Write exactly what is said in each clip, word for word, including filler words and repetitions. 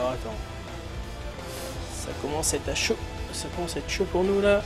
Alors attends. Ça commence à être à chaud. Ça commence à être chaud pour nous là.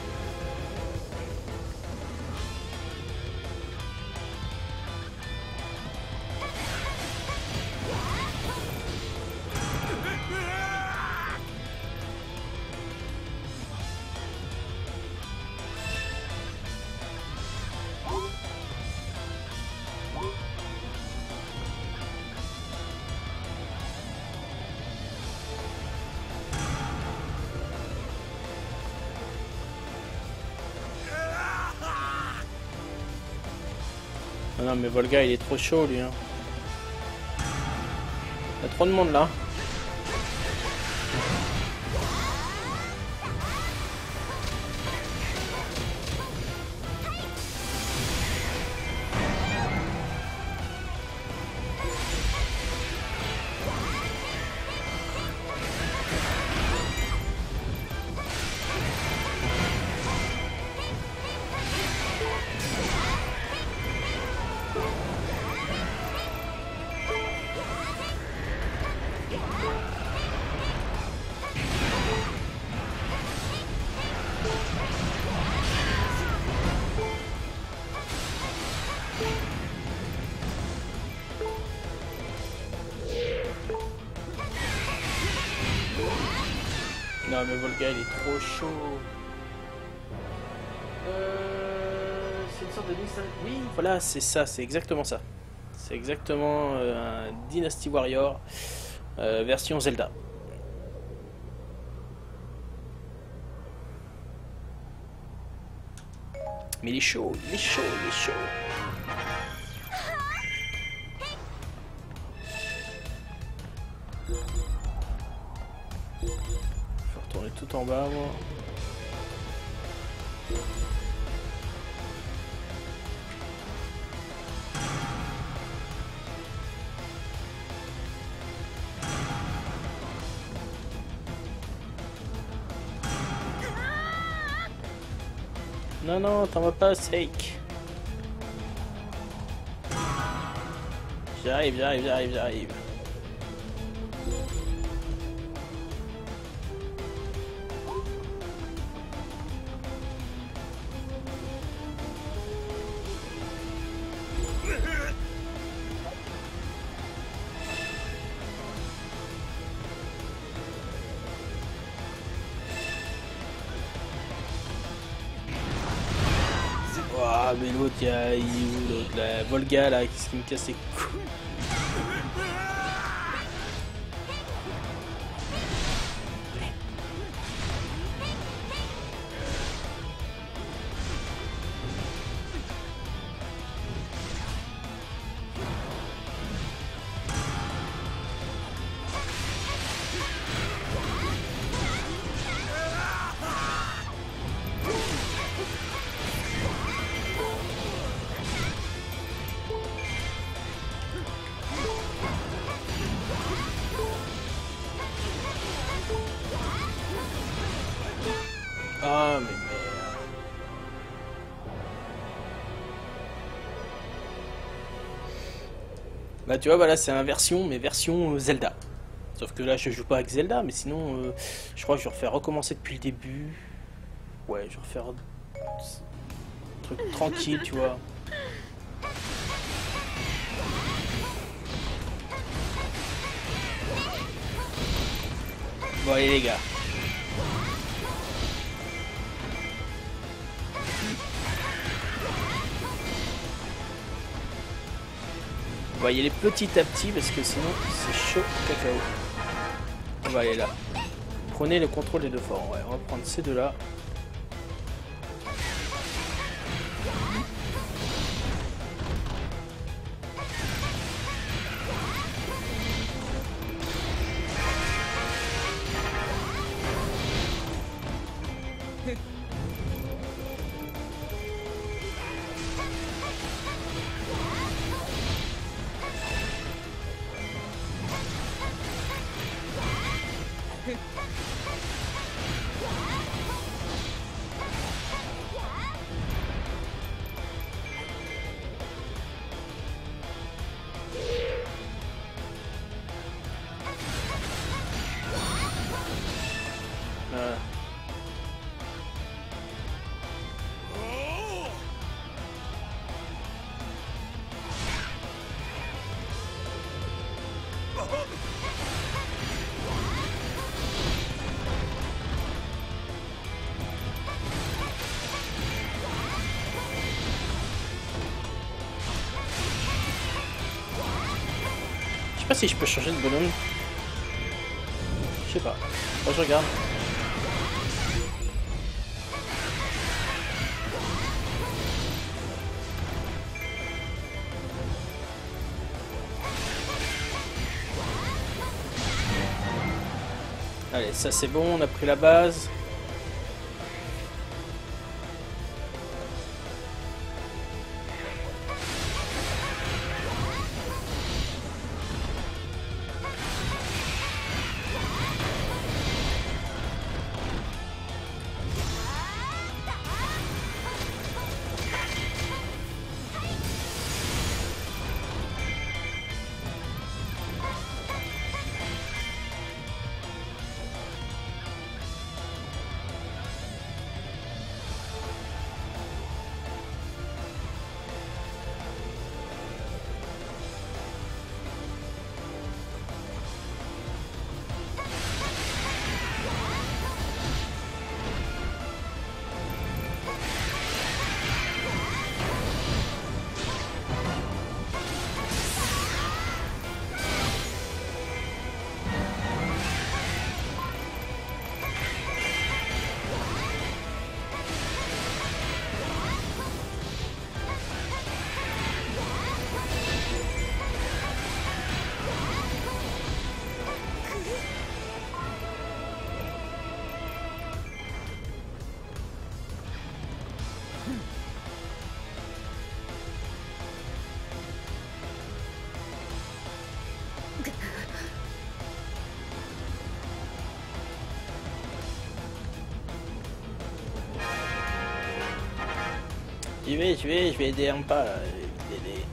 Ah non mais Volga il est trop chaud lui hein. Il y a trop de monde là. Non mais Volga il est trop chaud. Euh, c'est une sorte de Dynasty... Oui voilà c'est ça, c'est exactement ça. C'est exactement euh, un Dynasty Warrior euh, version Zelda. Mais il est chaud, il est chaud, il est chaud. Faut retourner tout en bas moi. Non, non, t'en vas pas, Sake. J'arrive, j'arrive, j'arrive, j'arrive. Ah mais l'autre, il y a il est où l'autre là, Volga là, qu'est-ce qui me casse les couilles. Ah mais merde. Bah tu vois voilà c'est un version mais version euh, Zelda. Sauf que là je joue pas avec Zelda mais sinon euh, je crois que je vais refaire recommencer depuis le début. Ouais je vais refaire un truc tranquille tu vois. Bon allez les gars. On va y aller petit à petit parce que sinon c'est chaud cacao. On va aller là. Prenez le contrôle des deux forts. Ouais, on va prendre ces deux là. sais pas si je peux changer de bonhomme. Je sais pas. Moi je regarde. Allez, ça c'est bon, on a pris la base. J'y vais, j'y vais, je vais aider un pas là. Je vais l'aider.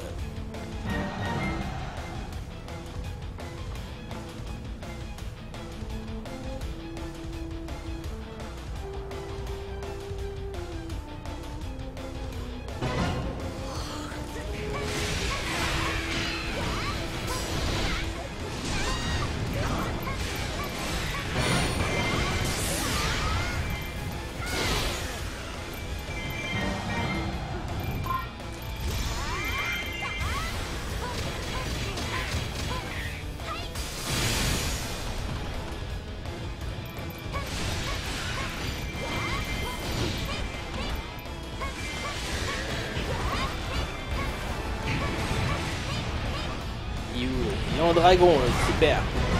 Non, dragon, super.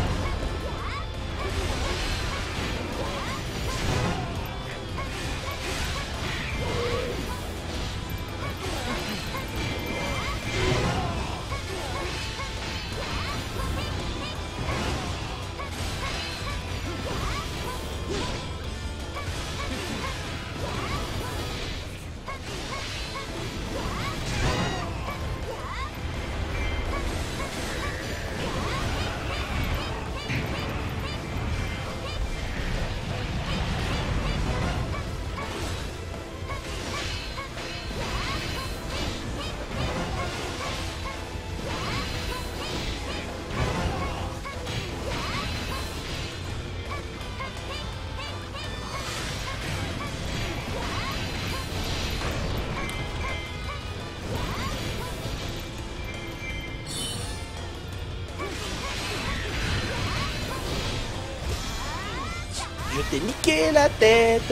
Je t'ai niqué la tête.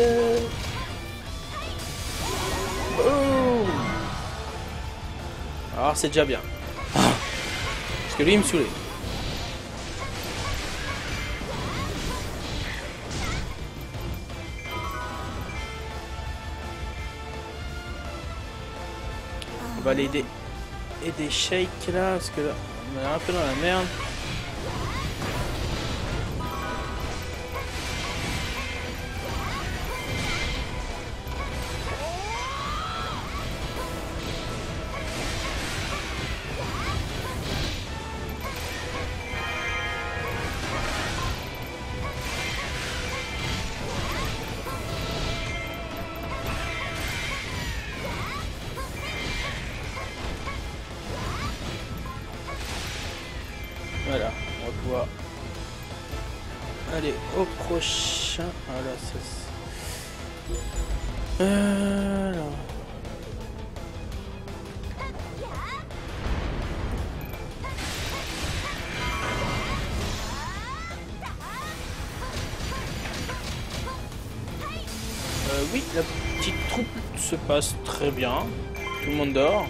Boum. Alors c'est déjà bien. Parce que lui il me saoulait. On va l'aider. Aider Shake là, parce que là, on est un peu dans la merde. Voilà, on va pouvoir aller au prochain. Voilà, ça. Euh, alors. Oui, la petite troupe se passe très bien. Tout le monde dort.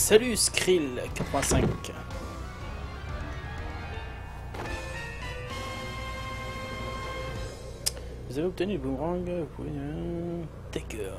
Salut Skrill quatre-vingt-cinq. Vous avez obtenu le boomerang, vous pouvez... D'accord.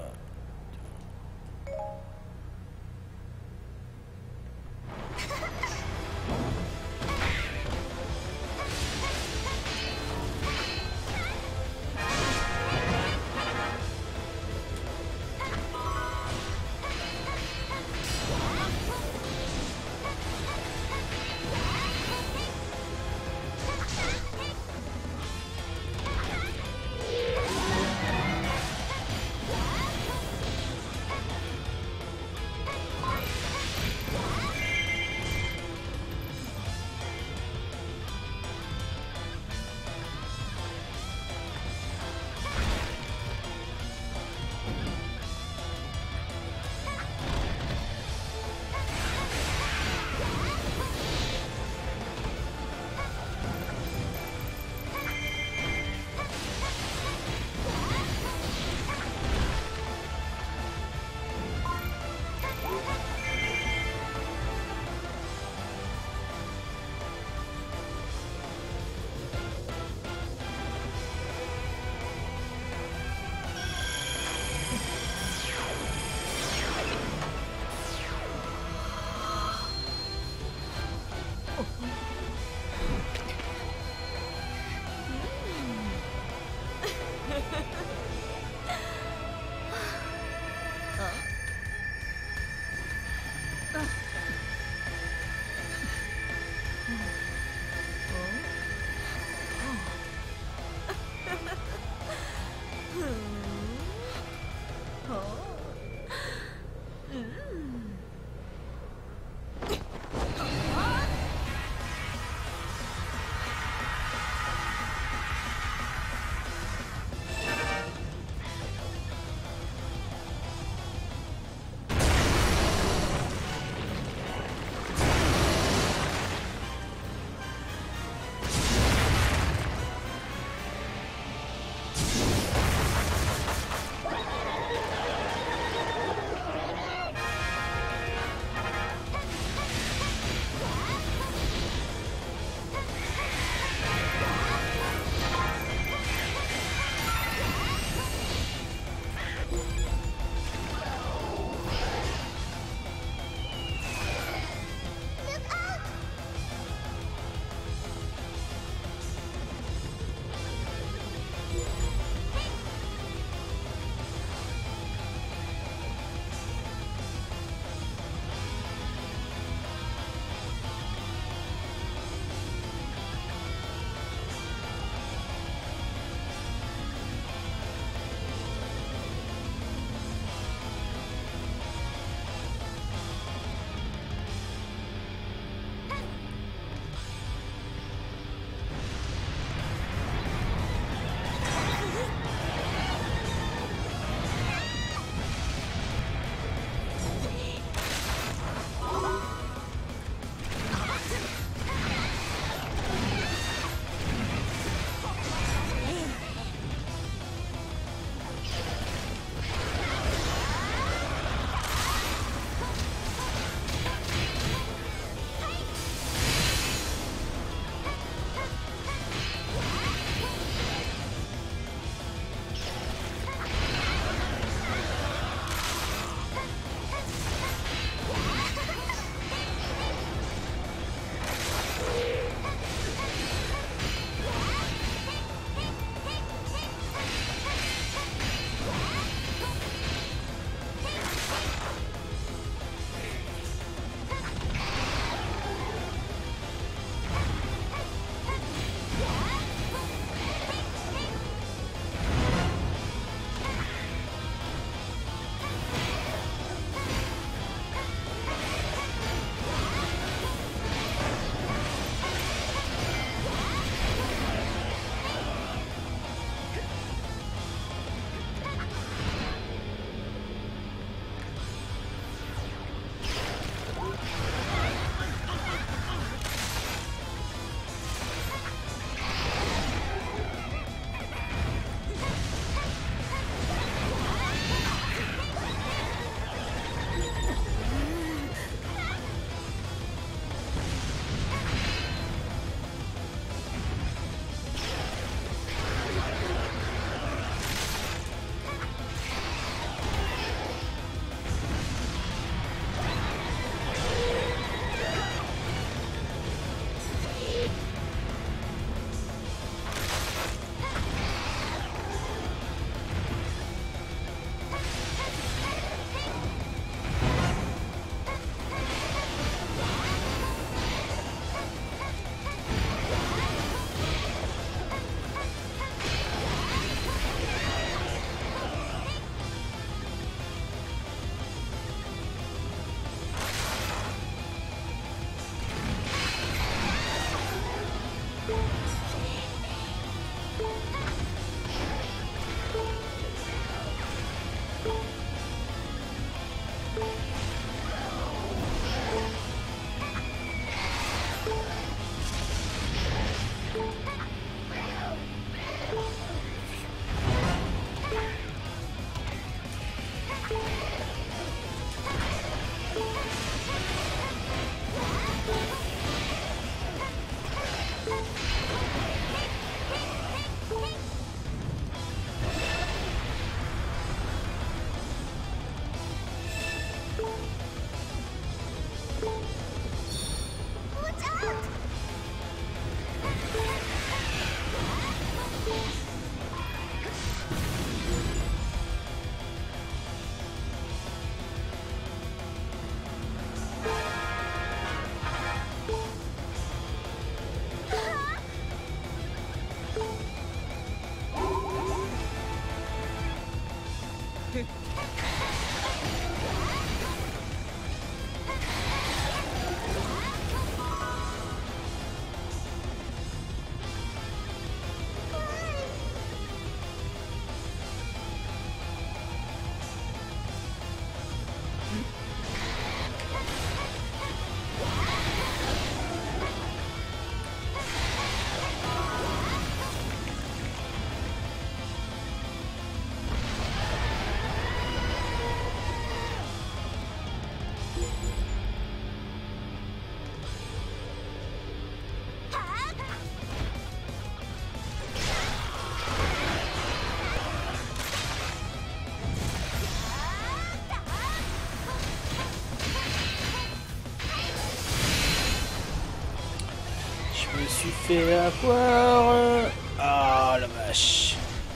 Je me suis fait avoir. Ah la vache.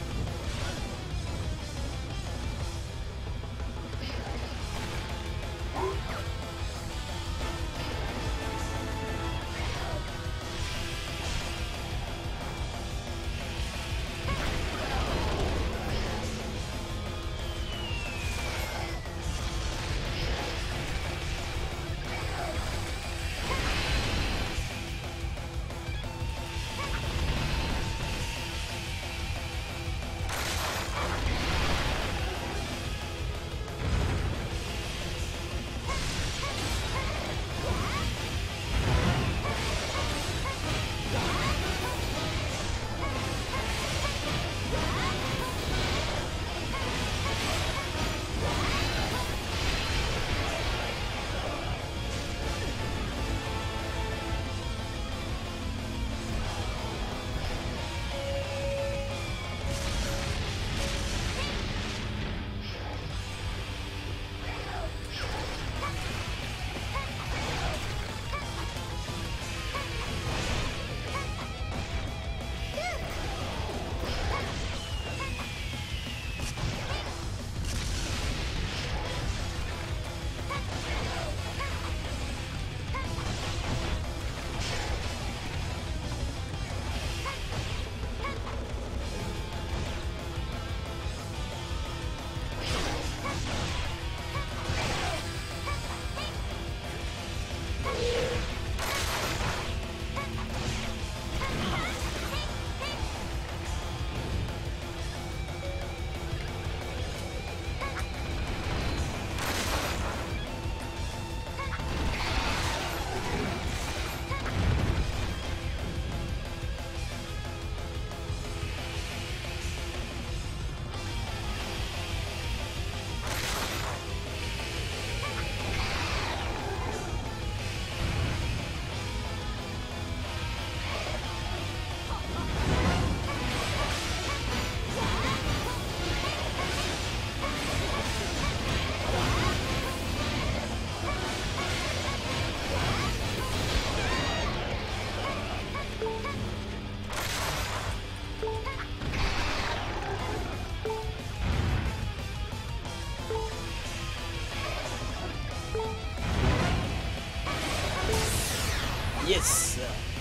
Yes.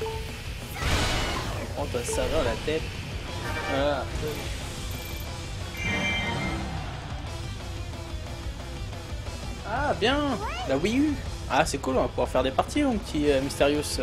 Prends-toi ça dans la tête. Voilà. Ah bien, la Wii U. Ah c'est cool, on va pouvoir faire des parties mon petit euh, Mysterious.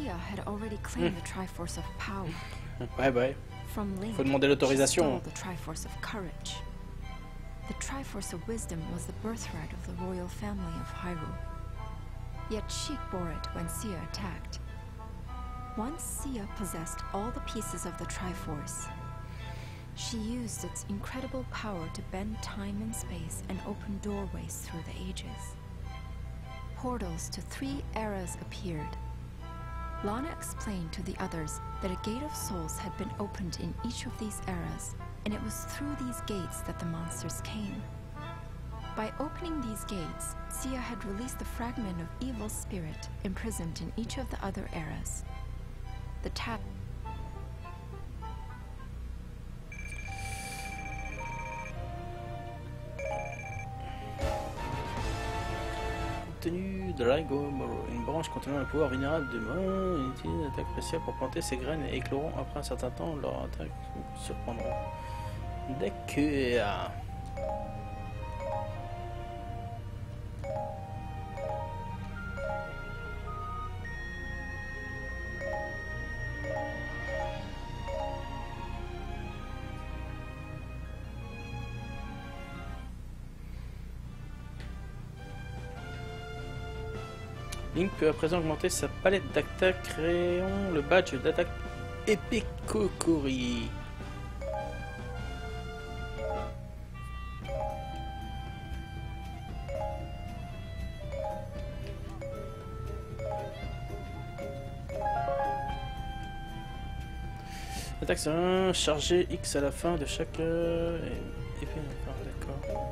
Sia had already claimed the Triforce of Power. Ouais, ouais. From Link, Faut demander l'autorisation. she stole the Triforce of Courage. The Triforce of Wisdom was the birthright of the royal family of Hyrule. Yet Sheik bore it when Sia attacked. Once Sia possessed all the pieces of the Triforce, she used its incredible power to bend time and space and open doorways through the ages. Portals to three eras appeared. Lana explained to the others that a Gate of Souls had been opened in each of these eras, and it was through these gates that the monsters came. By opening these gates, Sia had released the fragment of evil spirit imprisoned in each of the other eras. The tap Obtenu Drago Moro. Une branche contenant un pouvoir vénérable de main, une utilise une attaque spéciale pour planter ses graines et écloront après un certain temps leur attaque surprendront. D'accord. Link peut à présent augmenter sa palette d'attaque, créant le badge d'attaque Epikokori. Attaque c'est un chargé X à la fin de chaque euh, épée. D'accord.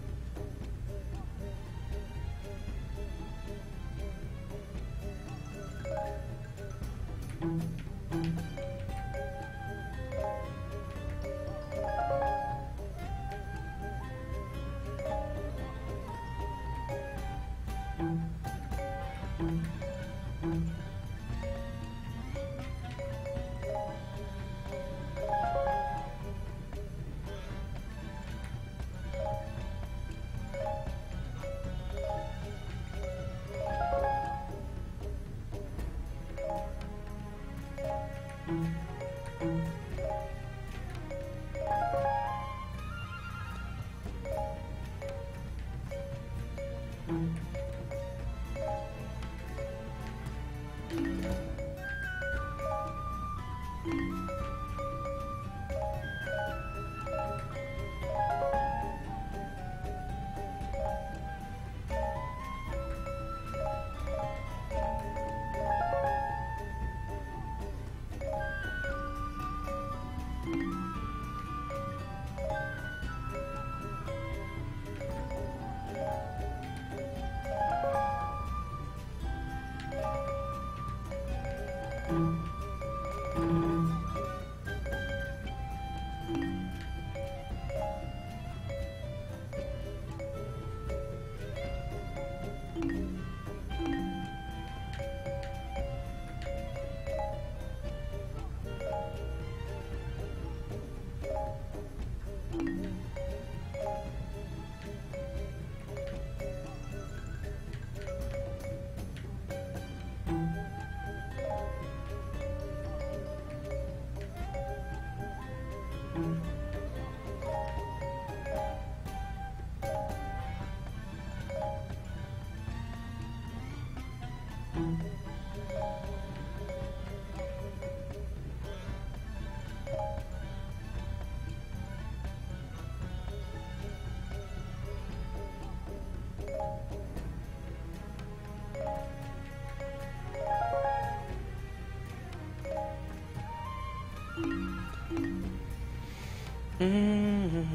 Mmh,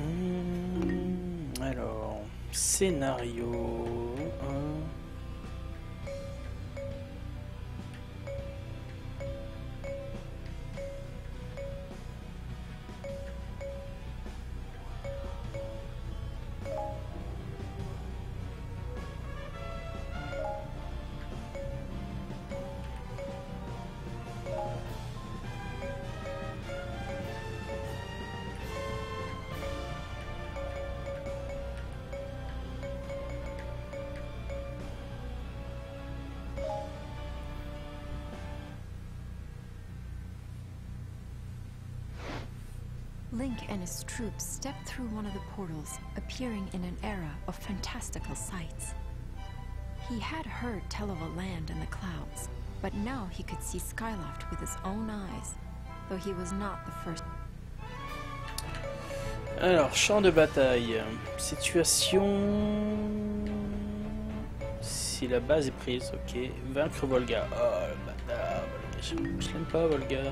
alors, scénario un. Link and his troops stepped through one of the portals, appearing in an era of fantastical sights. He had heard tell of a land in the clouds, but now he could see Skyloft with his own eyes, though he was not the first. Alors, champ de bataille. Situation... Si la base est prise, ok. Vaincre Volga. Oh, le bâtard, Volga. Je, je l'aime pas, Volga.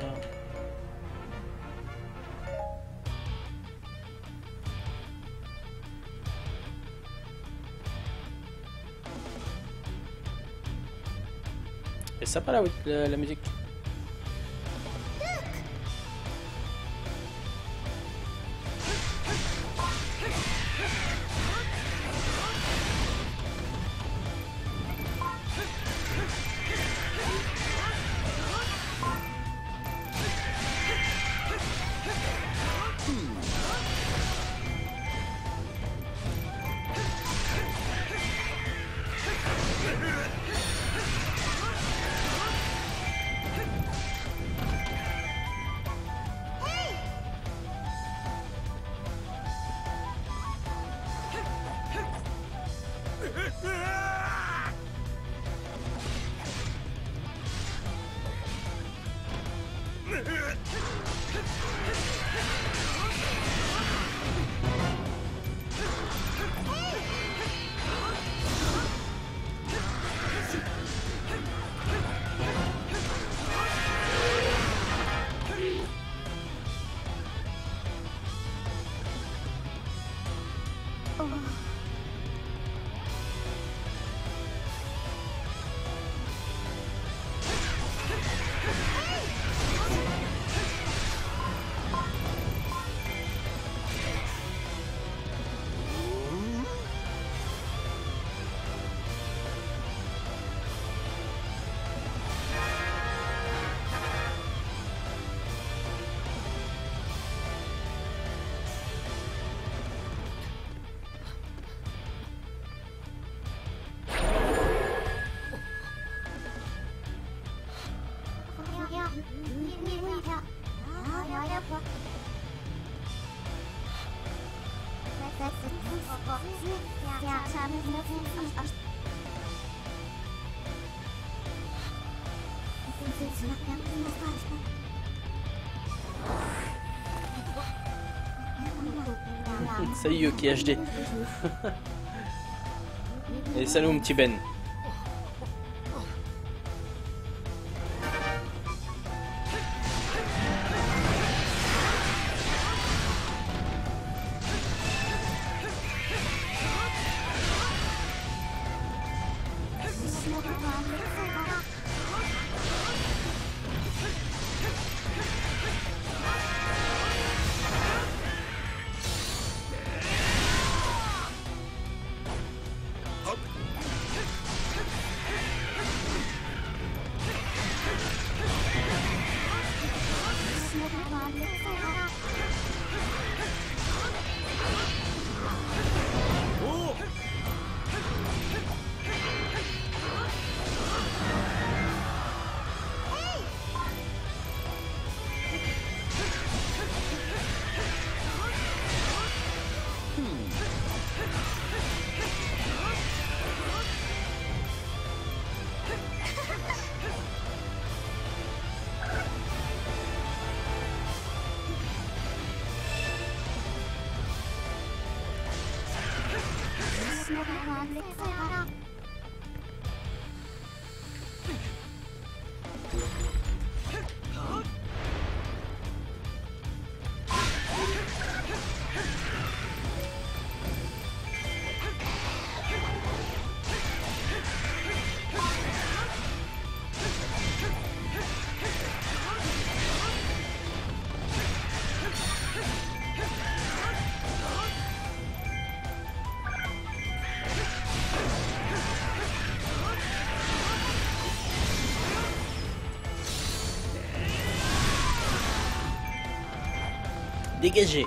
C'est sympa la, la, la musique. Salut Yoki H D. Et salut mon petit Ben. Dégagez.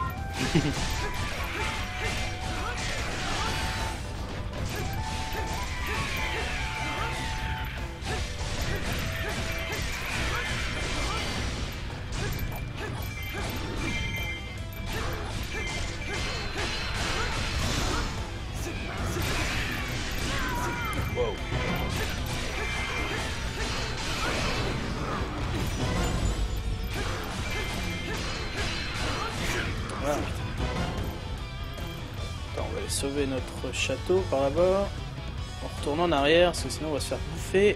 sauver notre château par là-bas. En retournant en arrière, parce que sinon on va se faire bouffer.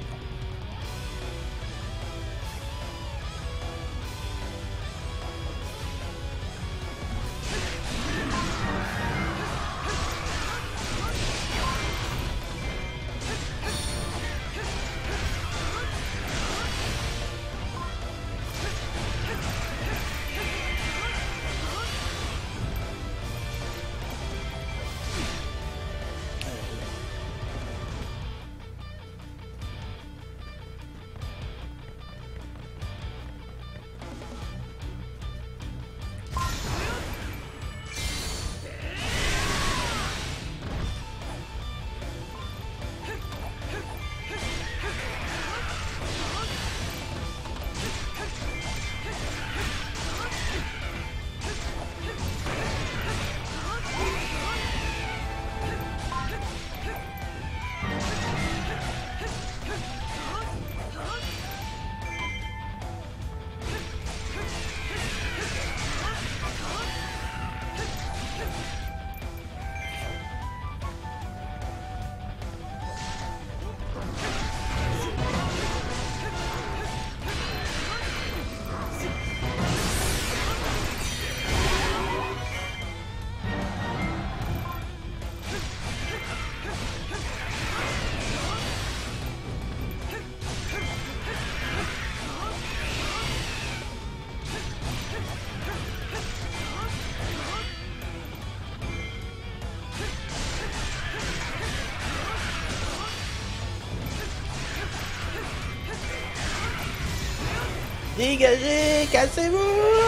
Dégagez, cassez-vous!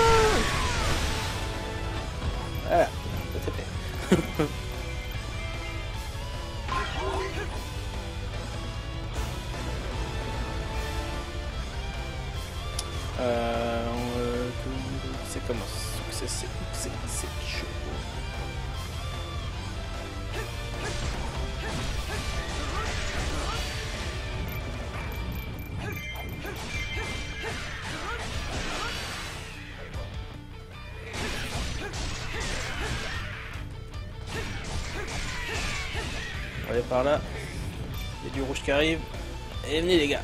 Voilà, ça c'est fait. euh, on, c'est comment? C'est c'est c'est c'est chaud. Allez par là, il y a du rouge qui arrive, et venez les gars.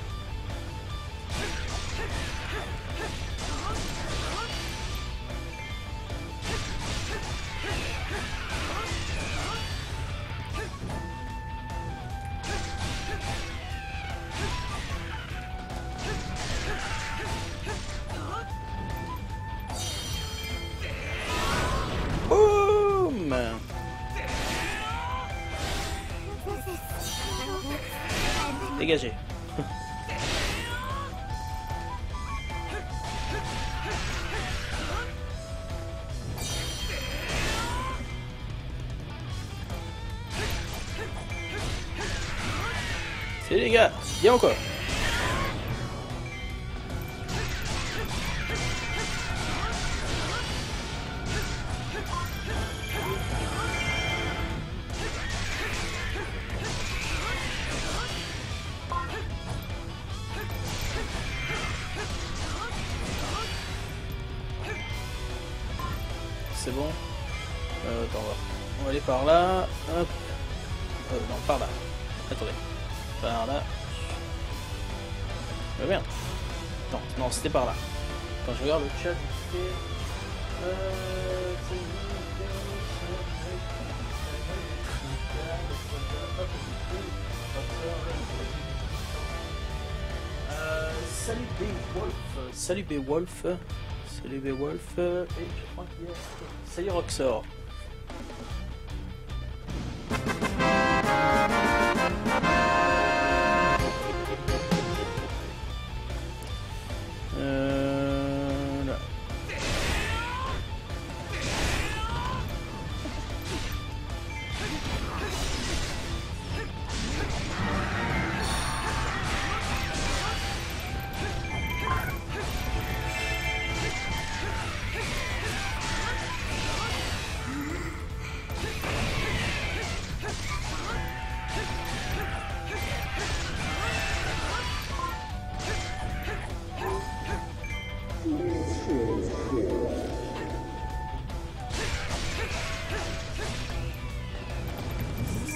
Boum! Dégagez. C'est les gars, viens encore. C'est bon. Euh, attends, on va, on va aller par là. Hop. Euh, non, par là. Attendez. Par là. Mais merde. Non, non, c'était par là. Quand je regarde le chat, c'est... Euh... Euh, salut Beowulf. Salut Beowulf. Salut Beowulf. Et je crois qu'il y a... Salut Roxor. Euh... Là.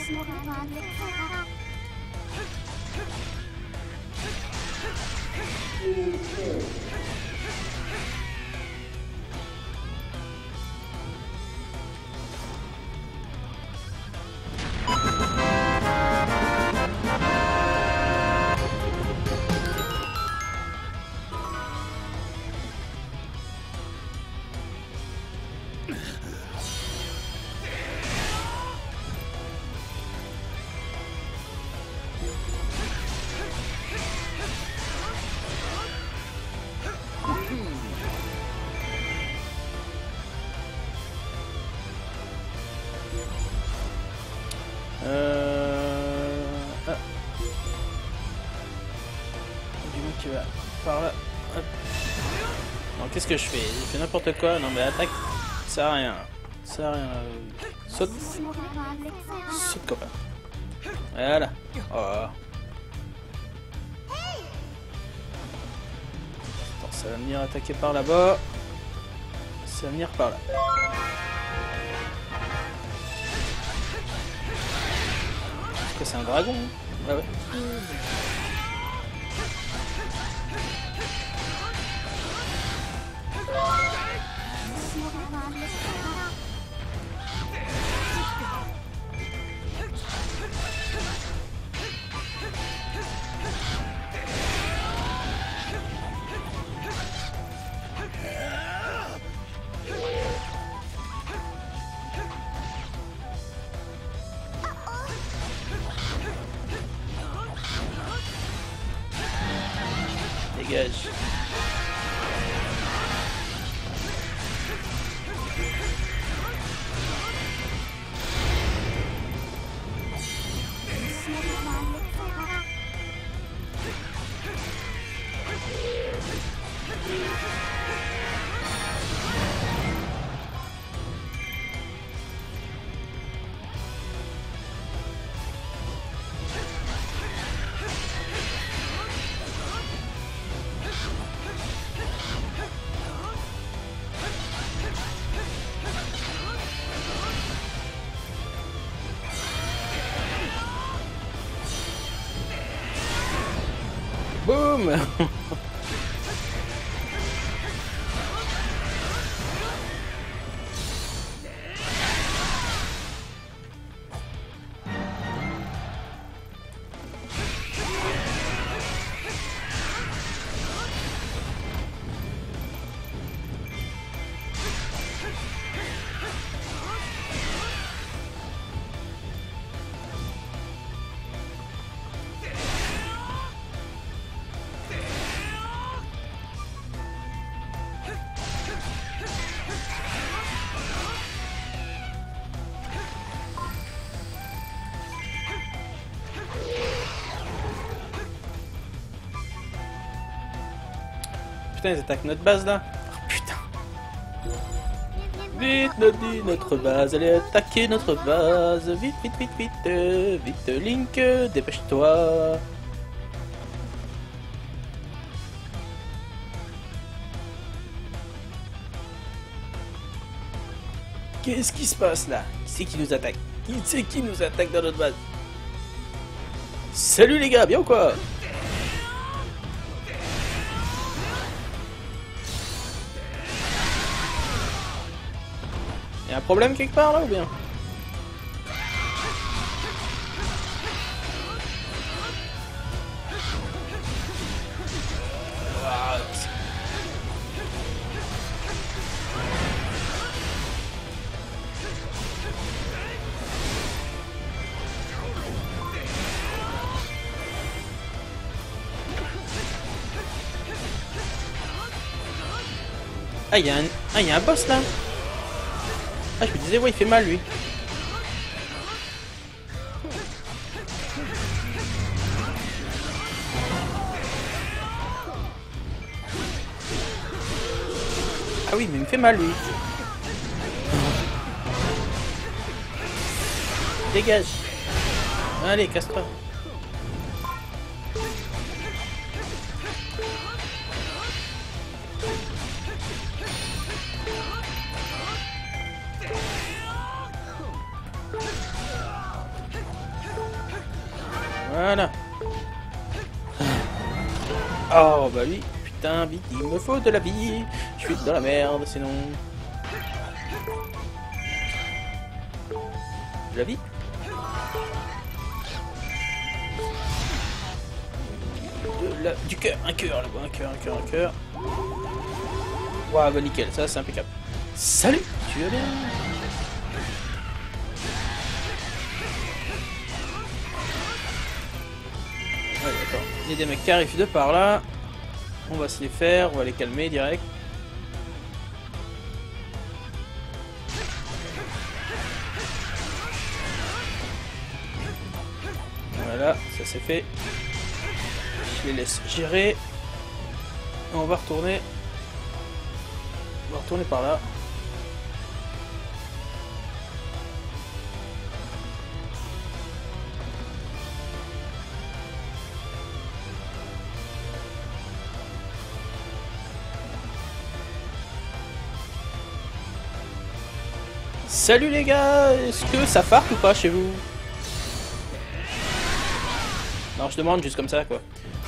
Euh... Ah. Du coup, tu vas par là. Hop. Non, qu'est-ce que je fais? Je fais n'importe quoi. Non, mais attaque, ça sert à rien. Ça sert à rien. Saute. Saute, copain. Voilà. Oh. Attends, ça va venir attaquer par là-bas. Ça va venir par là. C'est un dragon, hein. Ah ouais. Dégage. Boum. Putain, ils attaquent notre base là. Oh, putain. Vite, Noddy, notre base, allez attaquer notre base. Vite, vite, vite, vite, euh, vite, Link, euh, dépêche-toi. Qu'est-ce qui se passe là? Qui c'est qui nous attaque? Qui c'est qui nous attaque dans notre base? Salut les gars, bien ou quoi? Y'a un problème quelque part là ou bien? Ah, il y a un, ah, il y a un boss là. Ah, je me disais, ouais, il fait mal lui. Ah oui, mais il me fait mal lui. Dégage. Allez, casse-toi. Voilà. Oh bah lui, putain, vite, il me faut de la vie. Je suis dans la merde, sinon. De la vie. De la... Du cœur, un cœur là-bas, un cœur, un cœur, un cœur. Waouh, bah nickel, ça c'est impeccable. Salut, tu vas bien? Ouais, d'accord. Il y a des mecs qui arrivent de par là. On va se les faire, on va les calmer direct. Voilà, ça c'est fait. Je les laisse gérer. On va retourner. On va retourner par là. Salut les gars, est-ce que ça farte ou pas chez vous? Non, je demande juste comme ça quoi.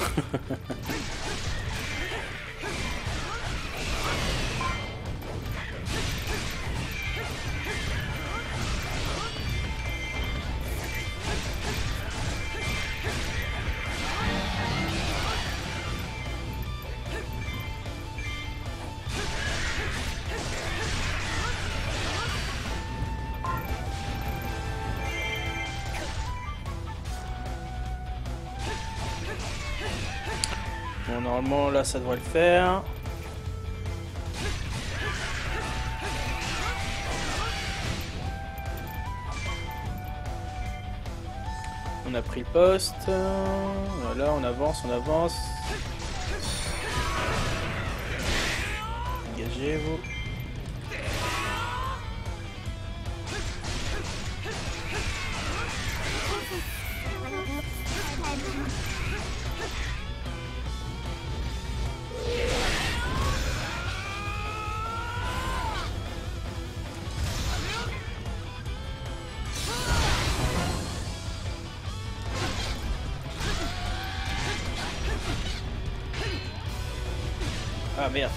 Bon, normalement là ça devrait le faire. On a pris le poste. Voilà, on avance, on avance. Dégagez-vous. Ah merde.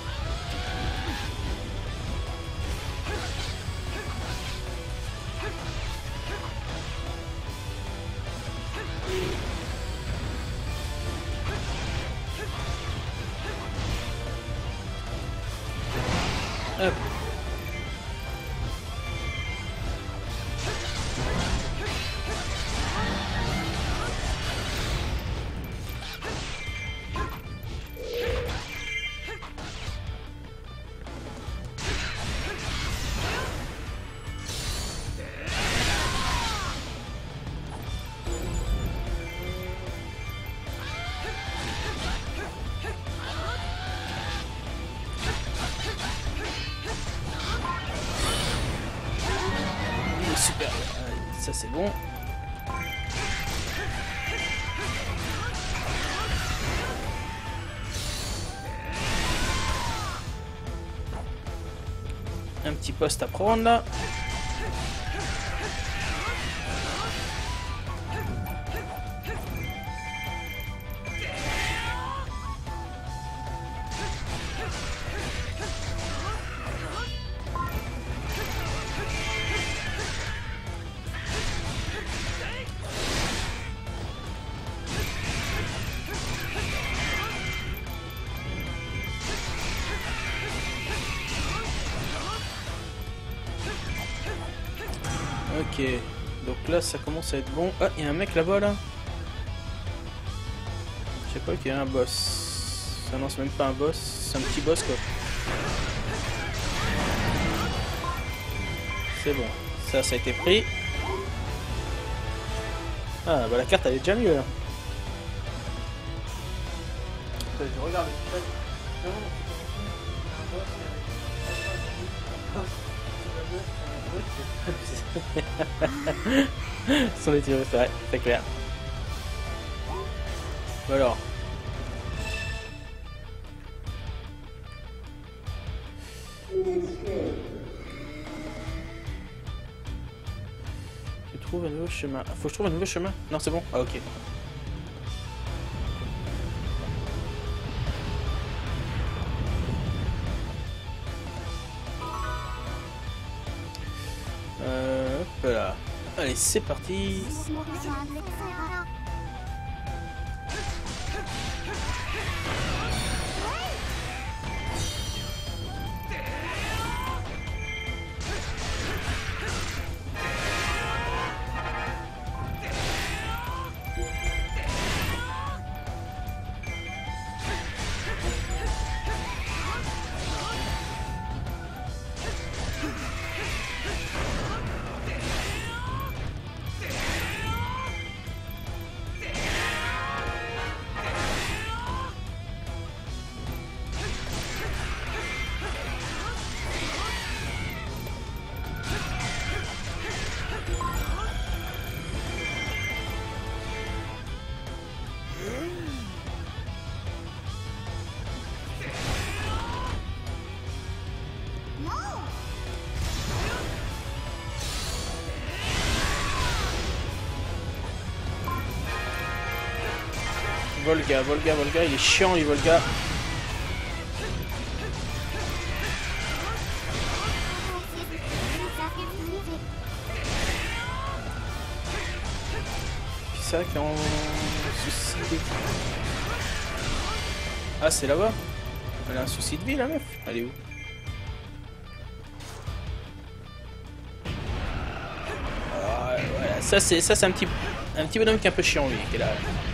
Hop. Super, ça c'est bon. Un petit poste à prendre là. Ok, donc là ça commence à être bon. Ah, il y a un mec là-bas là. Je sais pas qu'il y a un boss. Ça non, c'est même pas un boss, c'est un petit boss quoi. C'est bon, ça ça a été pris. Ah bah la carte elle est déjà mieux là. Je regarde. Sans les tirer, c'est vrai, c'est clair. Bon alors. J'ai trouve un nouveau chemin. Faut que je trouve un nouveau chemin? Non, c'est bon. Ah, ok. Euh, hop là. Allez, c'est parti. Volga, Volga, Volga, il est chiant lui Volga. C'est ça qui est en souci de... Ah c'est là-bas. Elle a un souci de vie la meuf. Elle est où? Ah, voilà. Ça c'est ça c'est un petit un petit bonhomme qui est un peu chiant lui qui est là.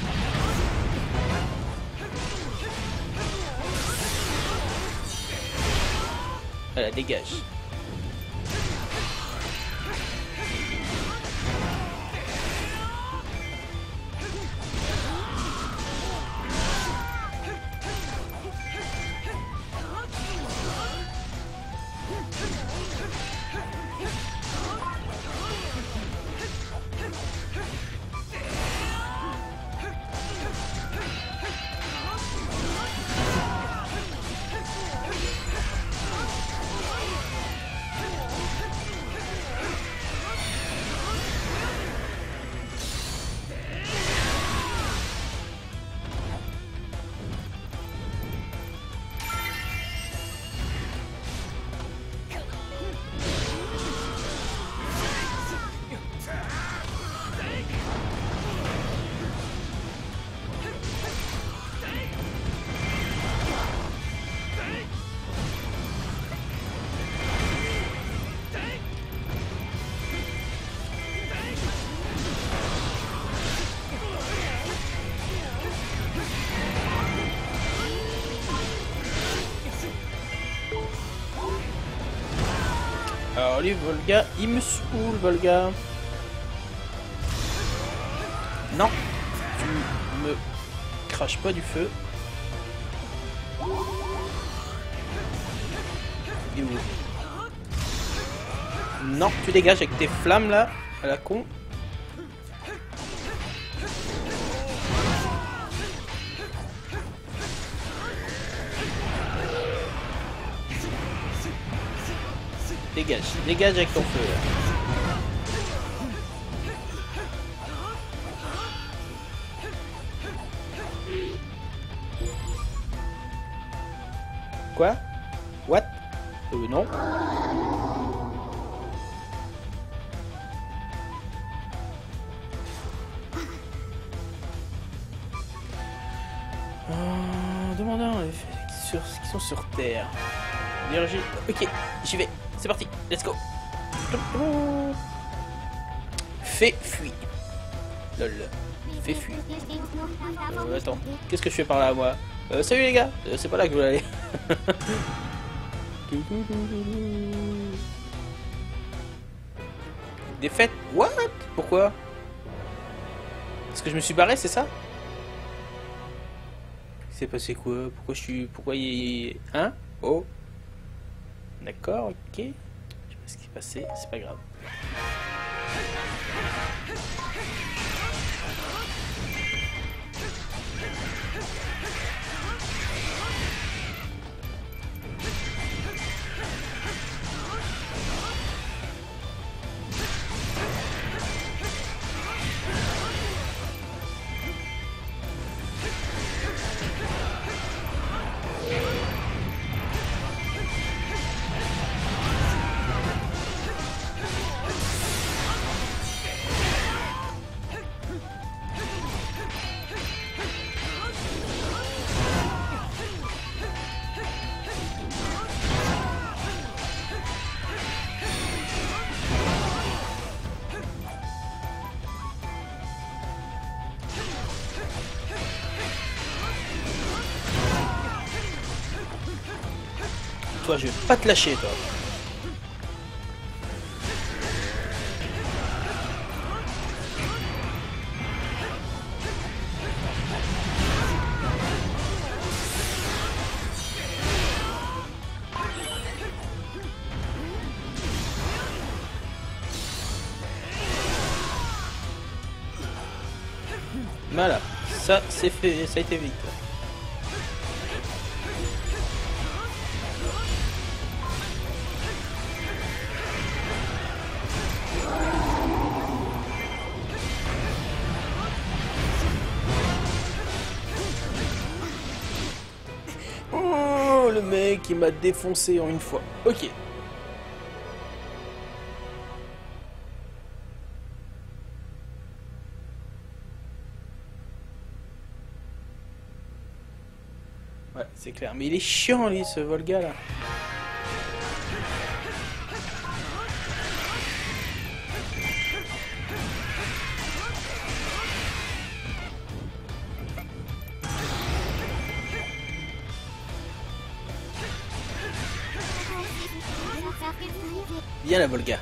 Voilà, dégage. Alors lui Volga, il me saoule Volga. Non, tu me craches pas du feu. Et où? Non, tu dégages avec tes flammes là, à la con. Dégage, dégage avec ton feu là. Quoi? What? Euh non. Euh, demandons les sur ce qui sont sur Terre. Énergie. Ok, j'y vais. C'est parti, let's go. Fais fuir. Lol. Fais fuir. Euh, attends, qu'est-ce que je fais par là moi? euh, Salut les gars, euh, c'est pas là que je voulais aller. Défaite? What? Pourquoi? Parce que je me suis barré, c'est ça? Il s'est passé quoi? Pourquoi je suis... Pourquoi il... Hein? Oh? D'accord, ok. Je sais pas ce qui s'est passé, c'est pas grave. toi, je vais pas te lâcher, toi. Voilà, ça c'est fait, ça a été vite. Oh, le mec il m'a défoncé en une fois. Ok. Ouais, c'est clair. Mais il est chiant, lui, ce Volga, là. Viens, la Volga.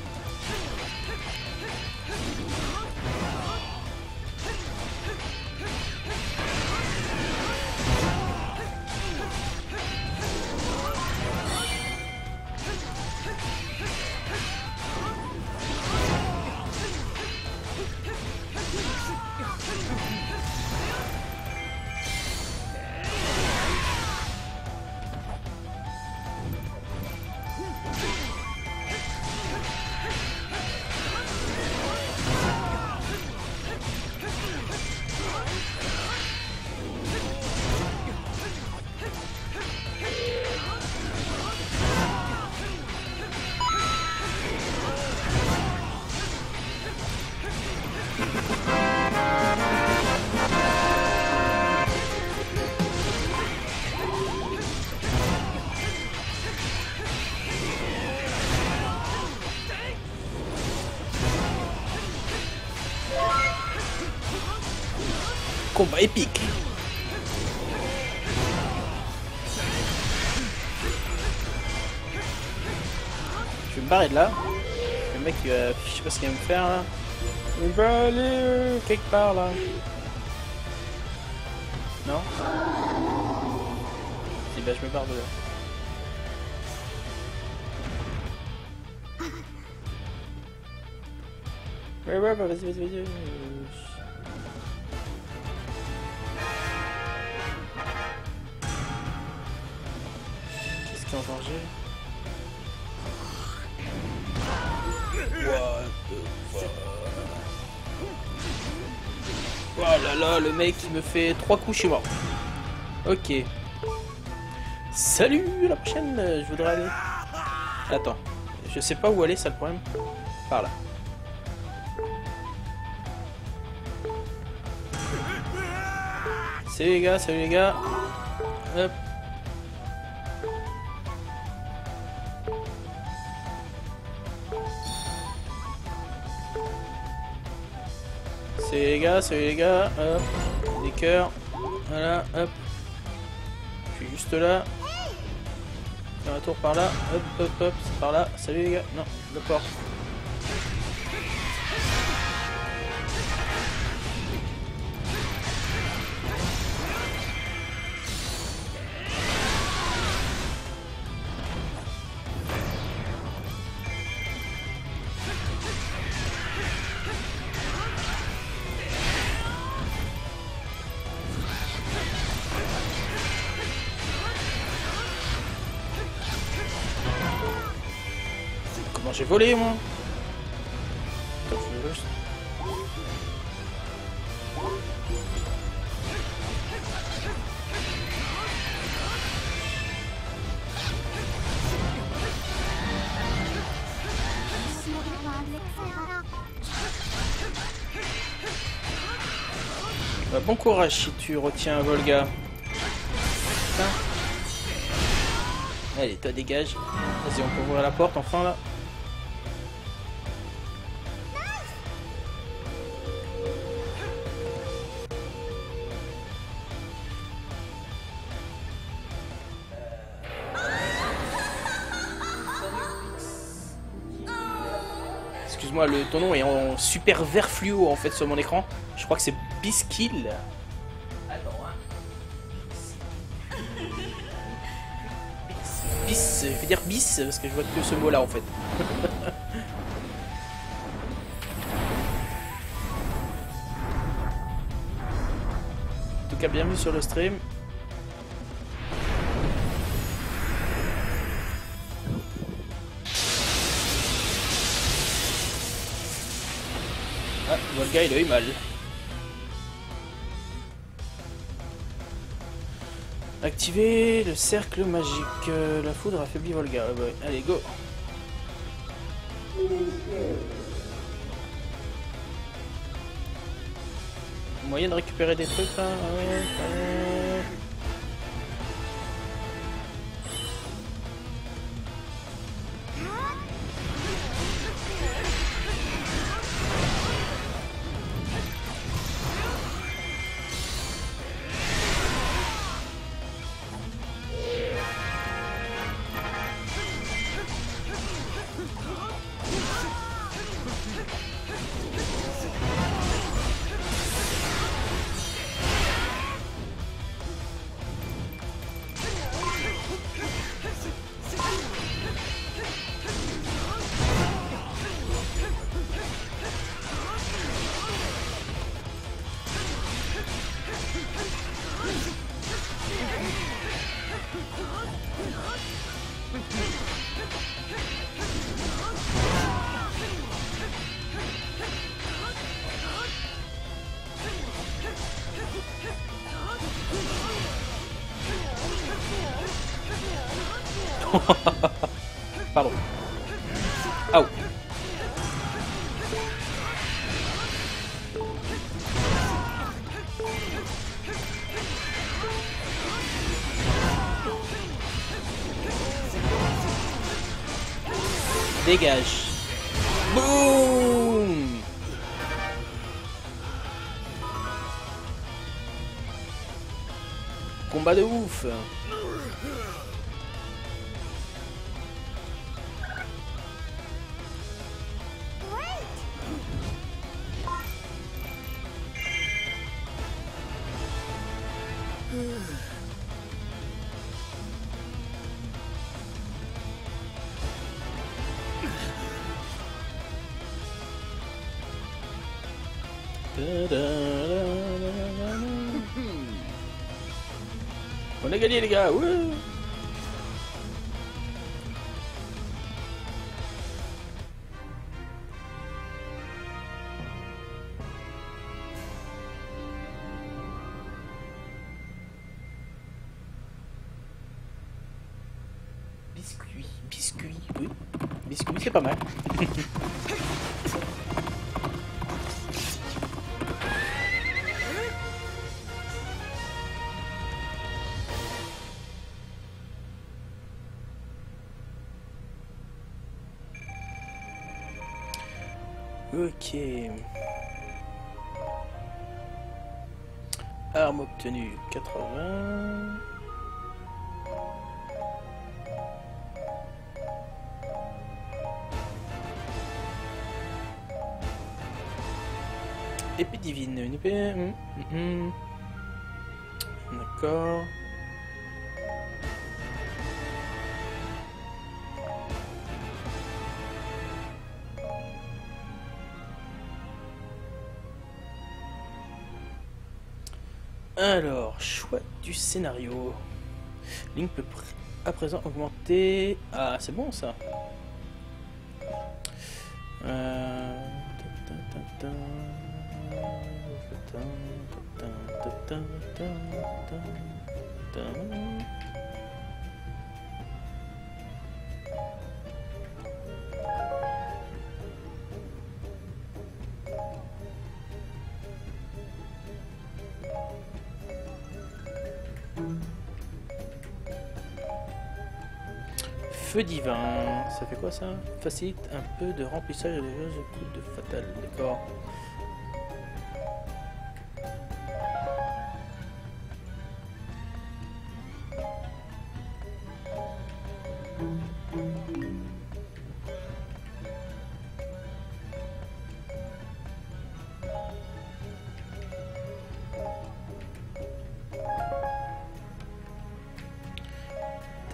Combat épique. Je vais me barrer de là. Le mec, il va... je sais pas ce qu'il va me faire là. Il va aller euh, quelque part là. Non? Si bah je me barre de là. Ouais ouais bah vas-y vas-y vas-y. Qu'est-ce qui est en danger? What the fuck? Oh là là, le mec il me fait trois coups chez moi. Ok. Salut, à la prochaine, je voudrais aller. Attends, je sais pas où aller, ça le problème. Par là. Salut les gars, salut les gars. Hop. Salut les gars, salut les gars. Hop. Des cœurs. Voilà, hop. Je suis juste là. Faire un tour par là. Hop, hop, hop. C'est par là. Salut les gars. Non, la porte. Comment j'ai volé moi? Attends, je veux juste... Bah, bon courage si tu retiens un Volga. Putain. Allez, toi dégage. Vas-y, on peut ouvrir la porte enfin là. excuse-moi, le ton nom est en super vert fluo en fait sur mon écran. Je crois que c'est Biskill. Attends, hein. Bis, je vais dire bis parce que je vois que ce mot là en fait. En tout cas, bienvenue sur le stream. Ah, Volga il a eu mal. Activer le cercle magique. Euh, la foudre affaiblit Volga. Ah bah, allez, go. Moyen de récupérer des trucs là. Ouais, ouais. Pardon. Au. Dégage. Boum. Combat de ouf. On a gagné les gars, ouais. Biscuit, biscuit, oui. Biscuit c'est pas mal. Ok. Arme obtenue quatre-vingts. Épée divine, une épée. Mmh, mmh. D'accord. Alors, choix du scénario. Link peut à présent augmenter. Ah, c'est bon ça. Euh... Feu divin, ça fait quoi ça? Facilite un peu de remplissage des coups de fatal, d'accord.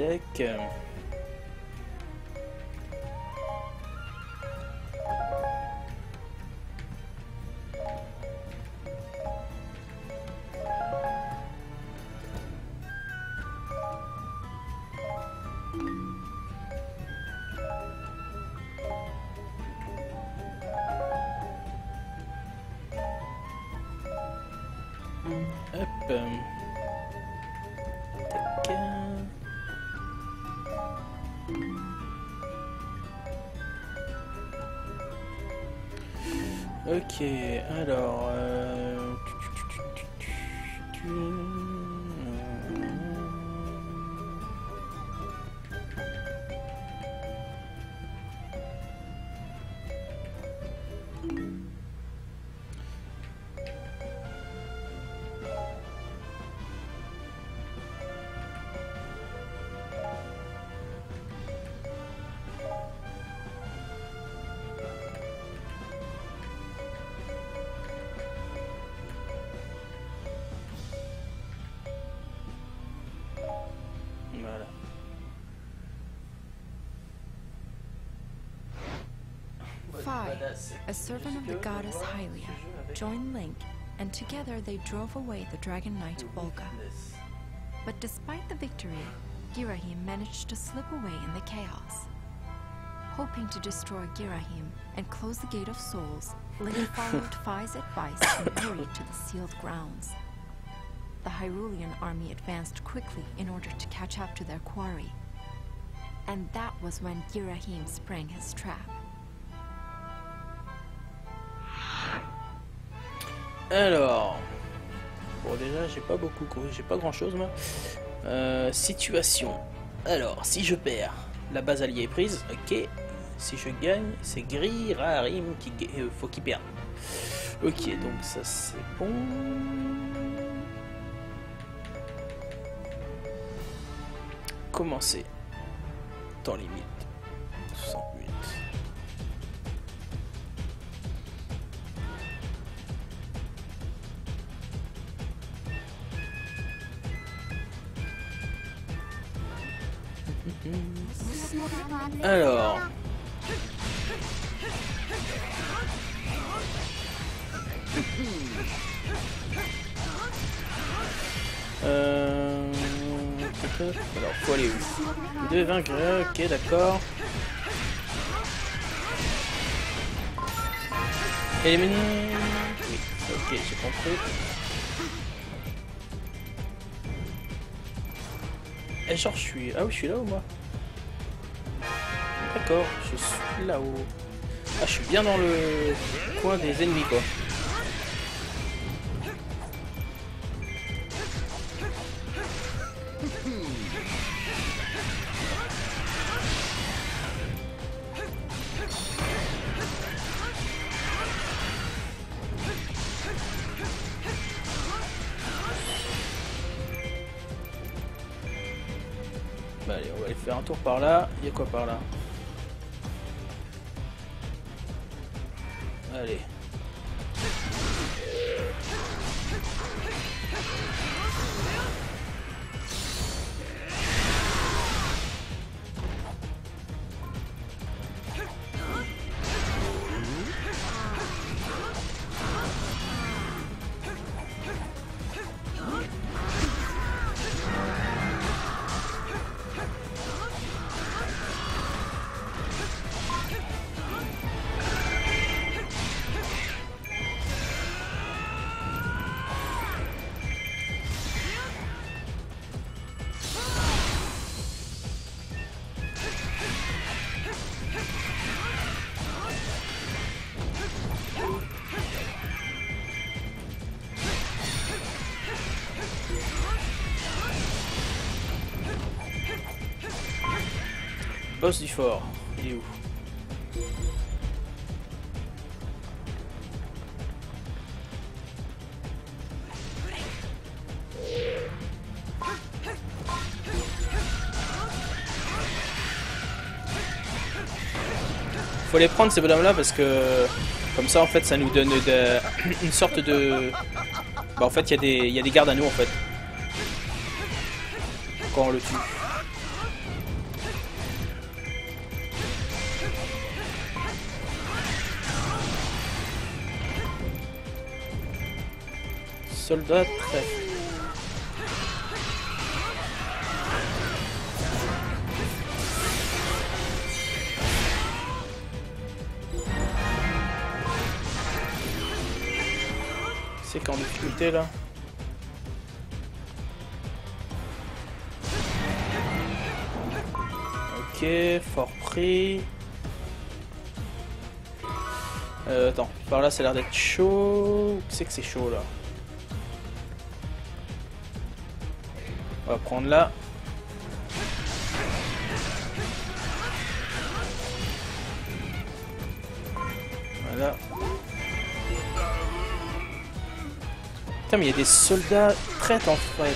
tac. Hop. Tac. Ok, alors... Euh... Voilà. Phi, a servant of the goddess Hylia, joined Link, and together they drove away the Dragon Knight Bolga. But despite the victory, Girahim managed to slip away in the chaos. Hoping to destroy Girahim and close the Gate of Souls, Link followed Phi's advice and hurried to the sealed grounds. The Hyrulean army advanced quickly in order to catch up to their quarry. And that was when Girahim sprang his trap. Alors, bon déjà j'ai pas beaucoup, j'ai pas grand chose moi. Euh, situation. Alors, si je perds, la base alliée est prise, ok. Si je gagne, c'est Girahim qui euh, faut qu'il perde. Ok, donc ça c'est bon. Commencer. Temps limite. soixante-huit. Alors. Euh... Alors, faut aller où? Vous devez vaincre, ok, d'accord. Éliminer. Oui, ok, j'ai compris. Et genre, je suis. Ah oui, je suis là-haut, moi. D'accord, je suis là-haut. Ah, je suis bien dans le coin des ennemis, quoi. Bah allez, on va aller faire un tour par là. Il y a quoi par là? Allez. Boss du fort, il est où? Faut les prendre ces bonhommes là parce que comme ça en fait ça nous donne de, une sorte de... Bah en fait il y, y a des gardes à nous en fait. Quand on le tue. soldats trèfle. C'est qu'en difficulté là. Ok, fort pris. Euh, attends, par là ça a l'air d'être chaud. C'est que c'est chaud là. On va prendre là. Voilà. Putain, mais il y a des soldats traîtres en fait.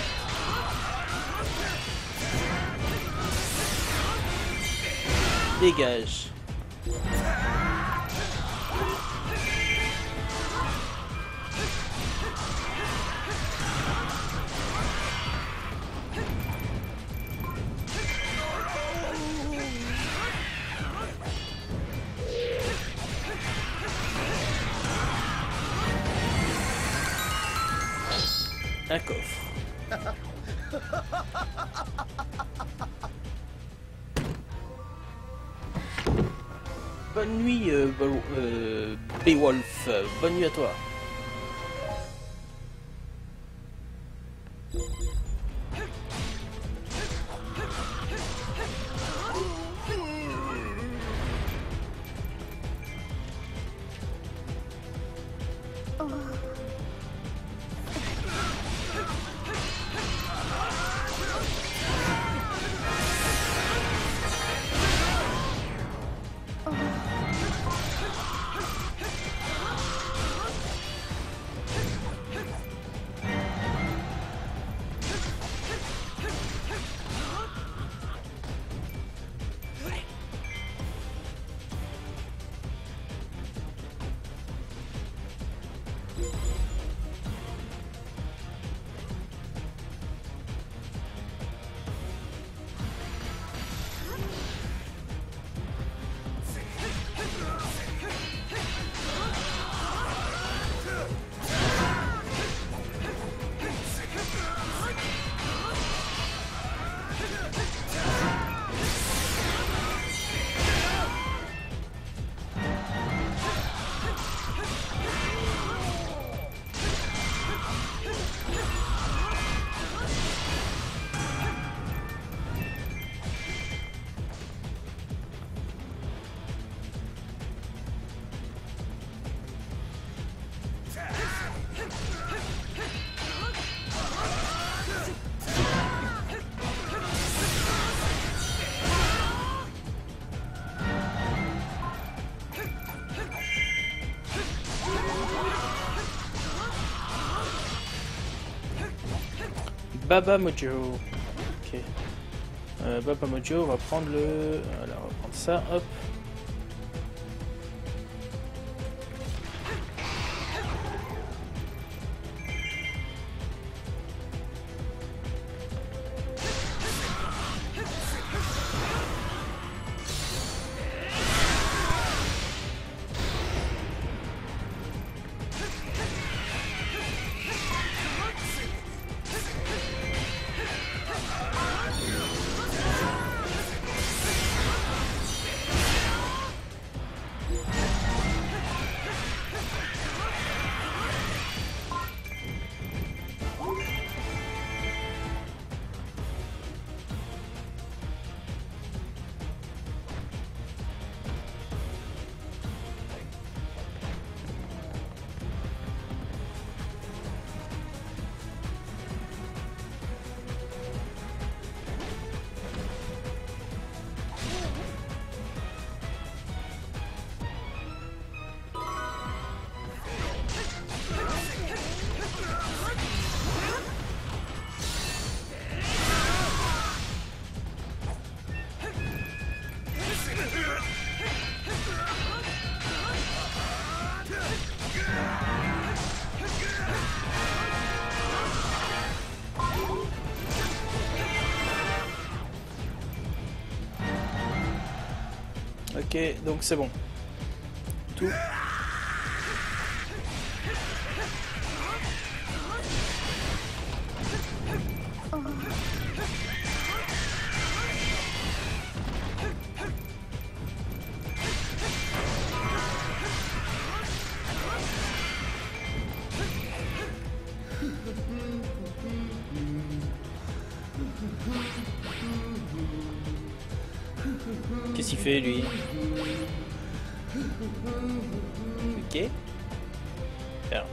Dégage. Un coffre. Bonne nuit, euh, euh, Beowulf. Bonne nuit à toi. Baba Mojo. Ok. Euh, Baba Mojo, on va prendre le... Voilà, on va prendre ça, hop. Ok, donc c'est bon. Tout. Qu'est-ce qu'il fait lui? Ok. Alors.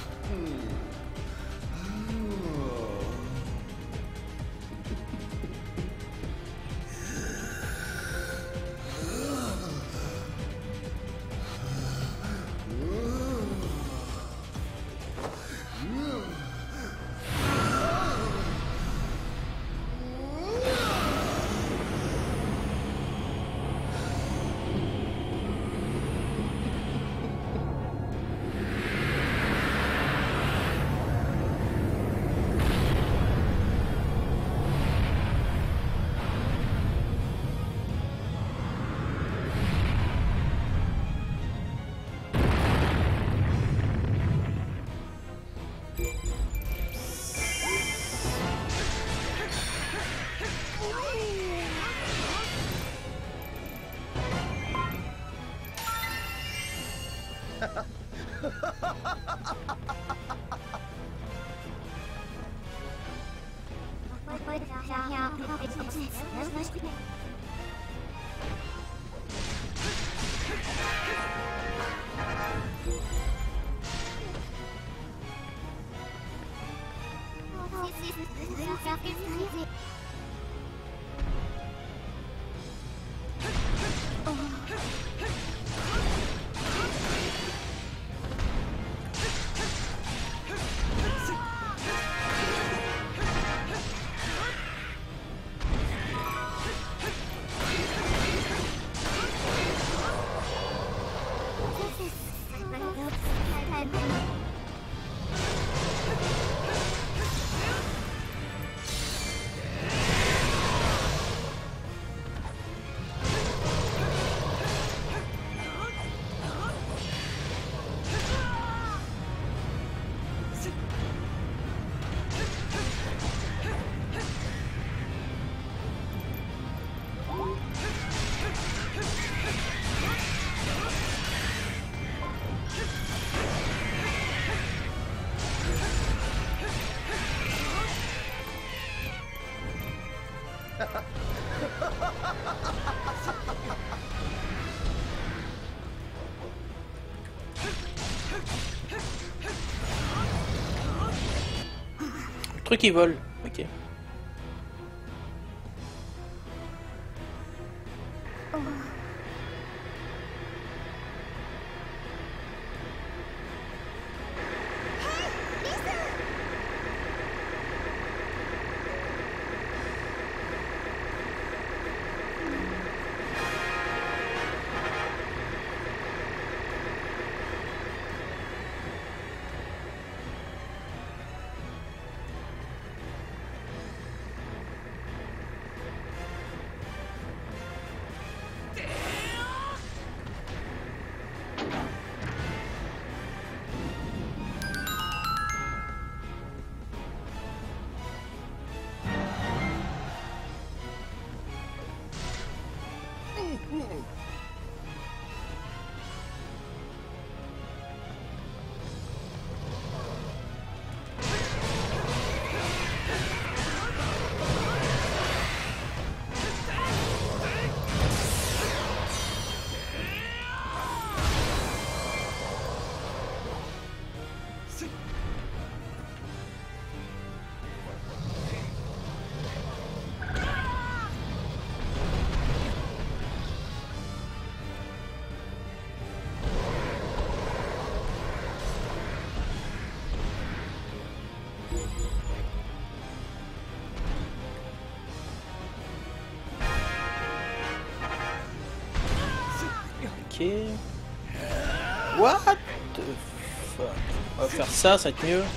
Le truc il vole, ok. Ok. What the fuck? On va faire ça, ça va être mieux.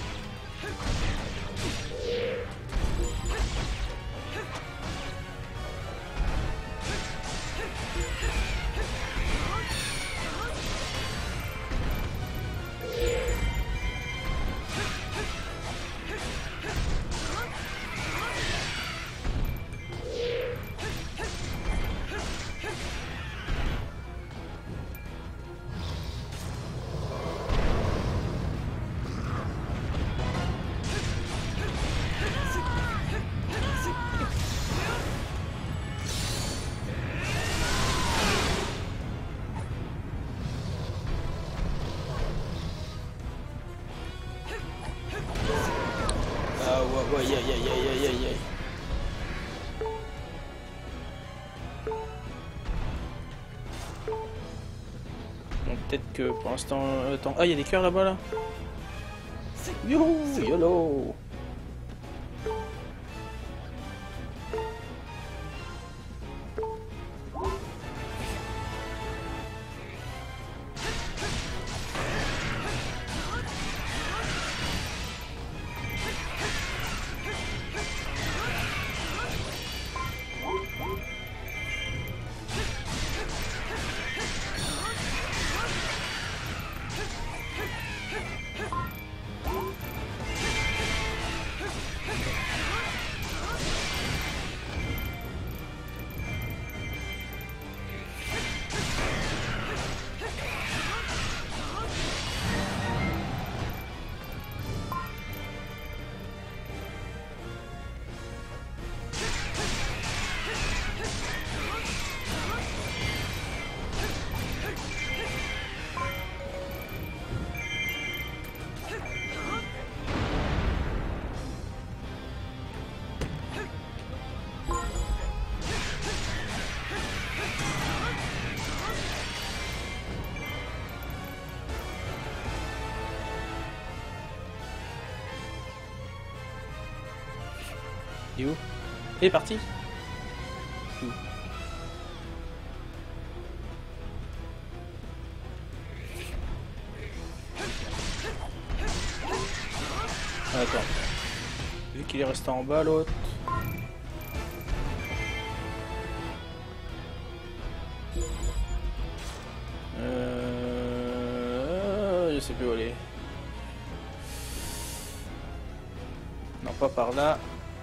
ouais, aïe, aïe, aïe, aïe, aïe, aïe. Bon, peut-être que pour l'instant... Attends, ah, il y a des cœurs là-bas, là. Youhou, YOLO. Il est où? Il est parti? Où? Ah, attends. Vu qu'il est resté en bas, l'autre. Euh... Je sais plus où aller. Non, pas par là.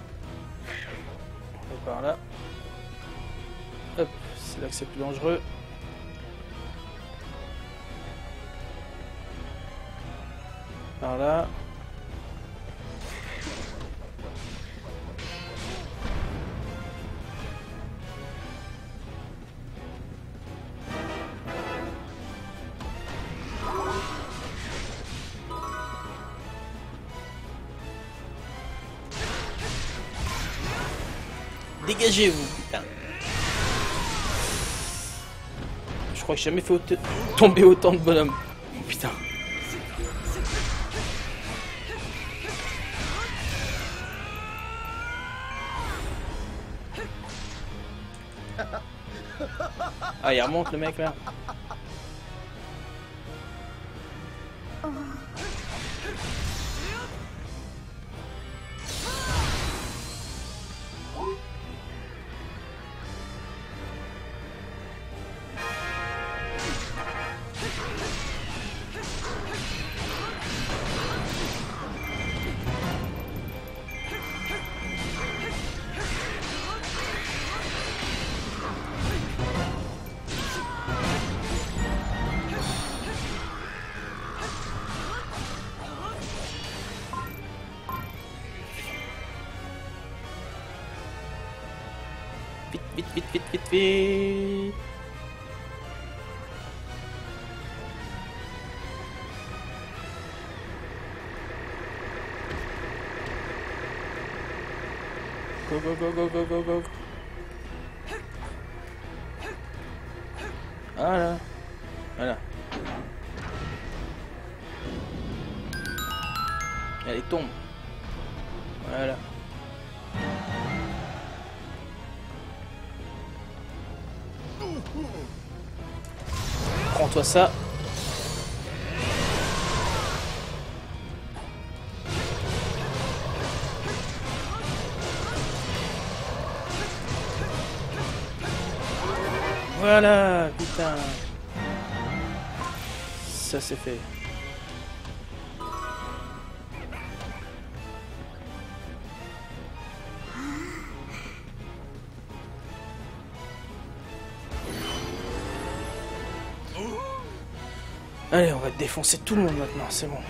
Par là. Hop, c'est là que c'est plus dangereux. Par là. Dégagez-vous, putain. Je crois que j'ai jamais fait autant... tomber autant de bonhommes. Oh, putain. Ah, il remonte le mec là. Vite, vite, vite, vite, vite, vite. Go, go, go, go, go, go, go. Voilà. Voilà. Allez, tombe. Voilà. Prends-toi ça. Voilà, putain. Ça c'est fait. Allez, on va défoncer tout le monde maintenant, c'est bon.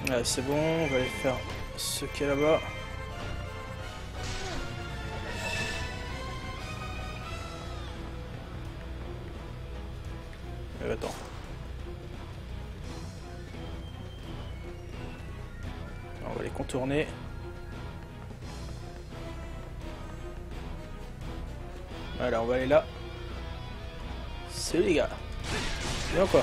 Ouais, c'est bon, on va aller faire ce qu'il y a là-bas. Euh, attends. On va les contourner. Voilà, on va aller là. Salut les gars. Bien quoi.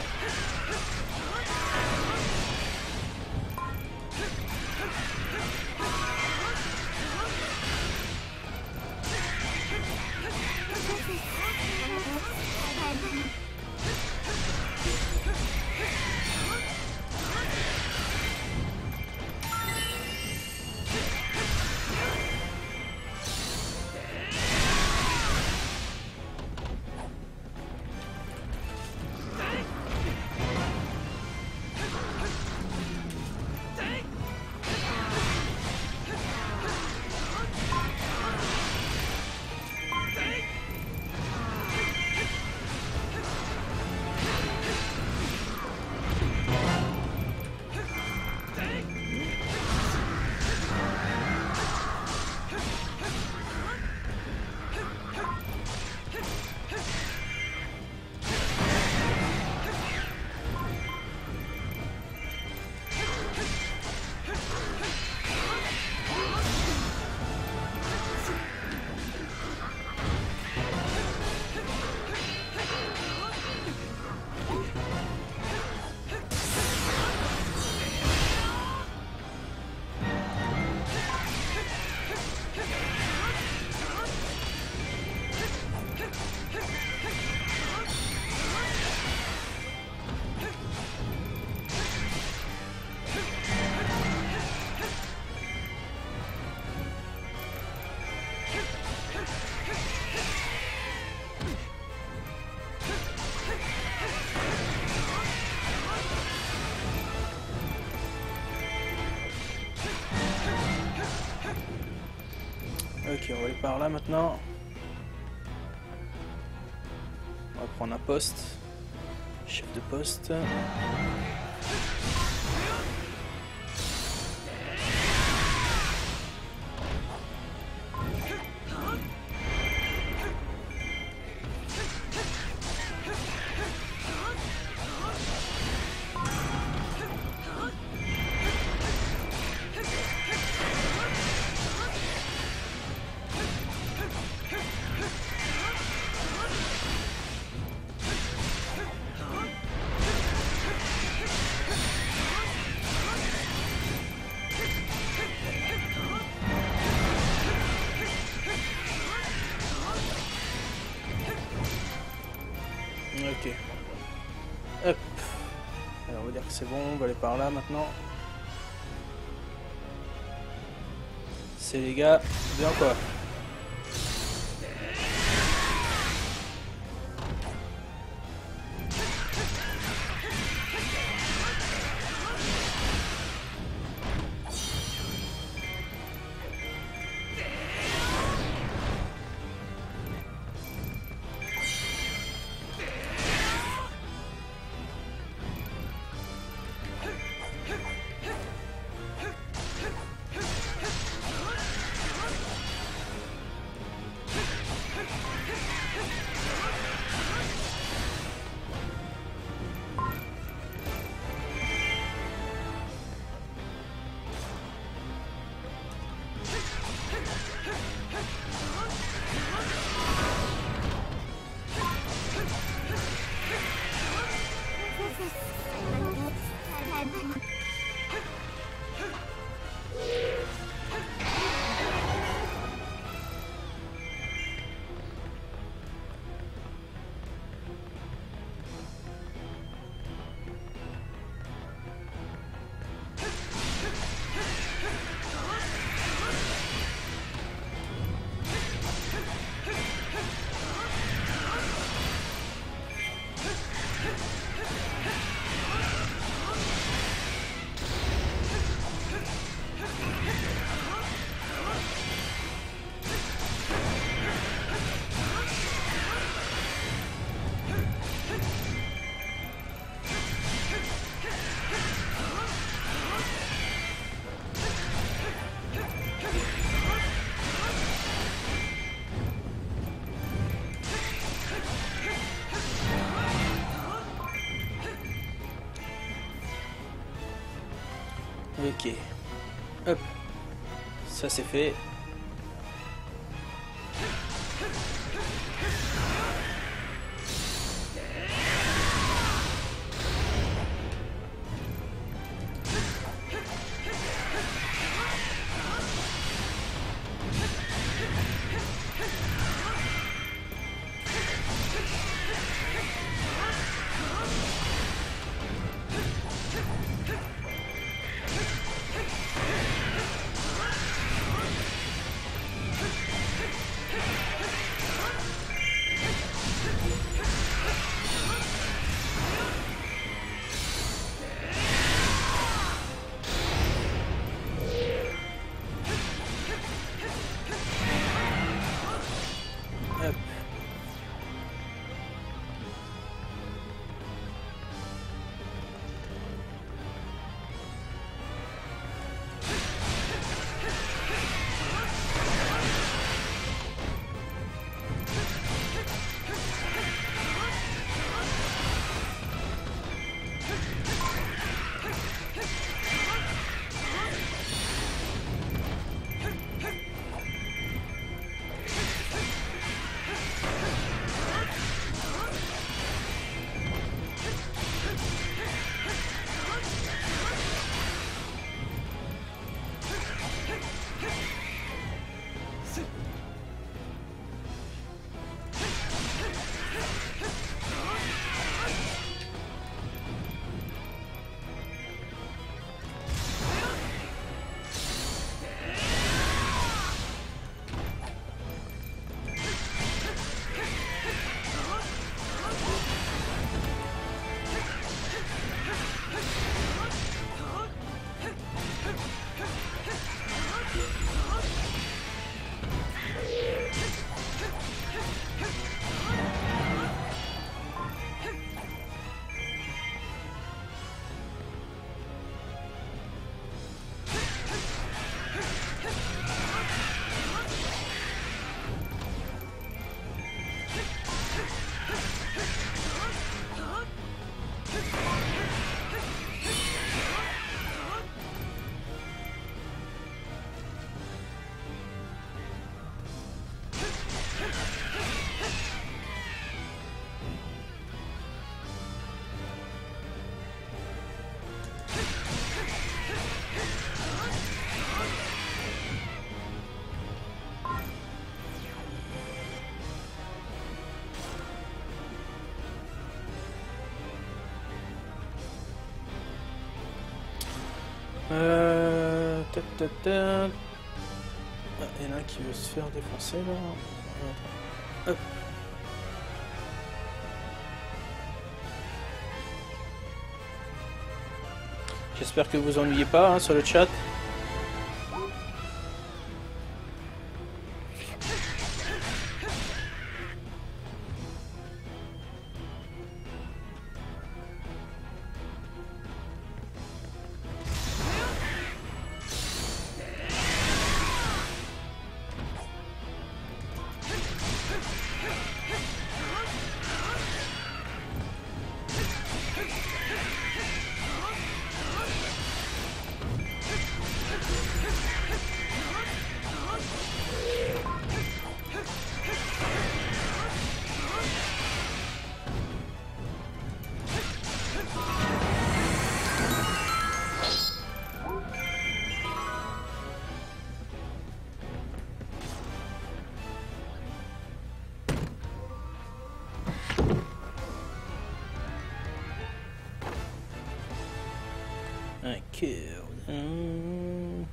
Ok, on va aller par là maintenant. On va prendre un poste. Chef de poste. Ok. Hop. Alors on va dire que c'est bon, on va aller par là maintenant. C'est les gars, bien quoi. Ok. Hop. Ça c'est fait. Hop. Euh... ta, ta, ta. Ah, il y en a un qui veut se faire défoncer là. Hop. J'espère que vous vous ennuyez pas hein, sur le chat. Ok. Hum.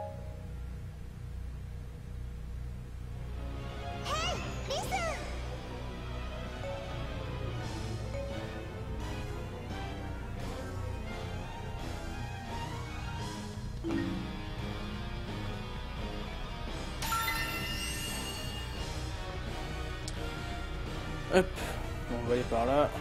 Hop, on va aller par là.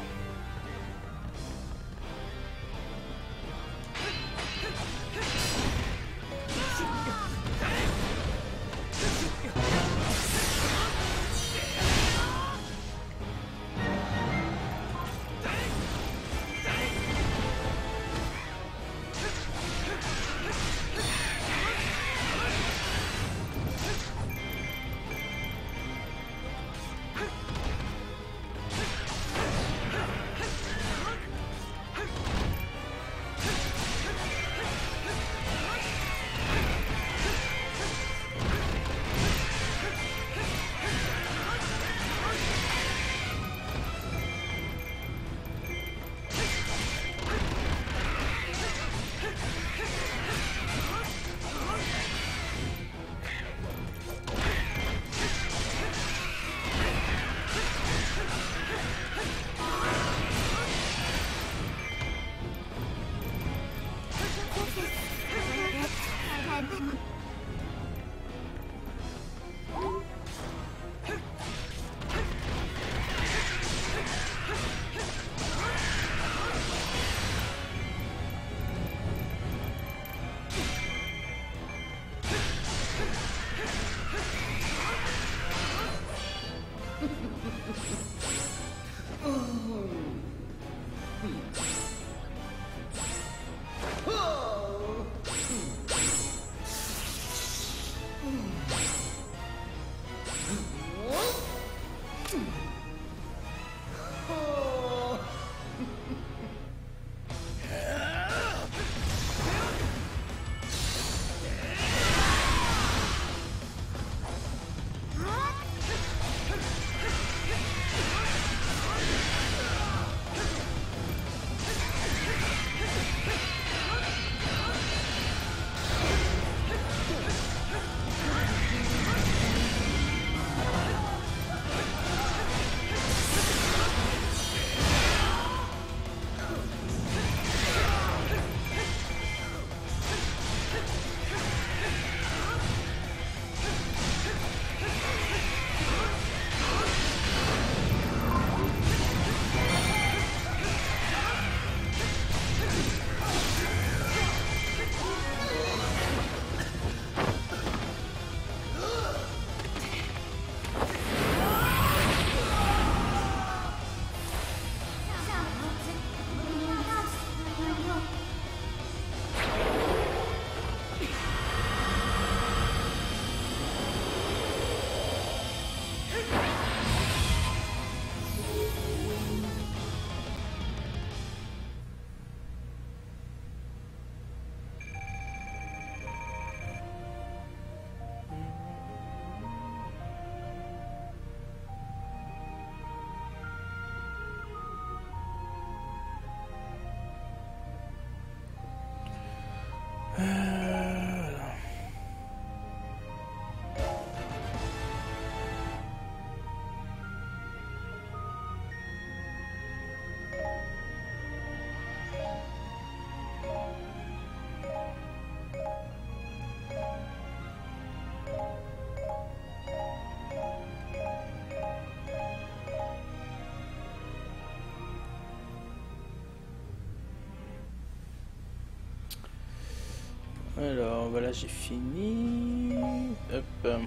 Alors, voilà, j'ai fini. Hop.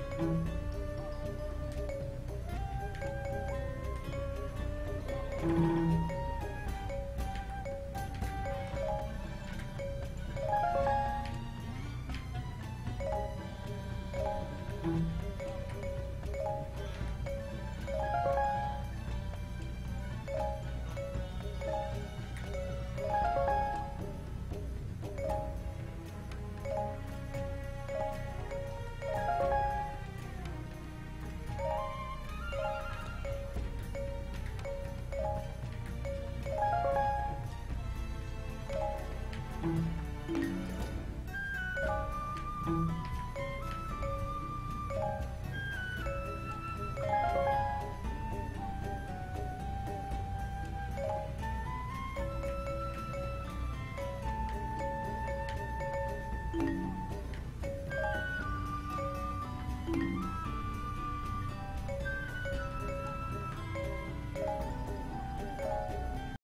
Mm-hmm.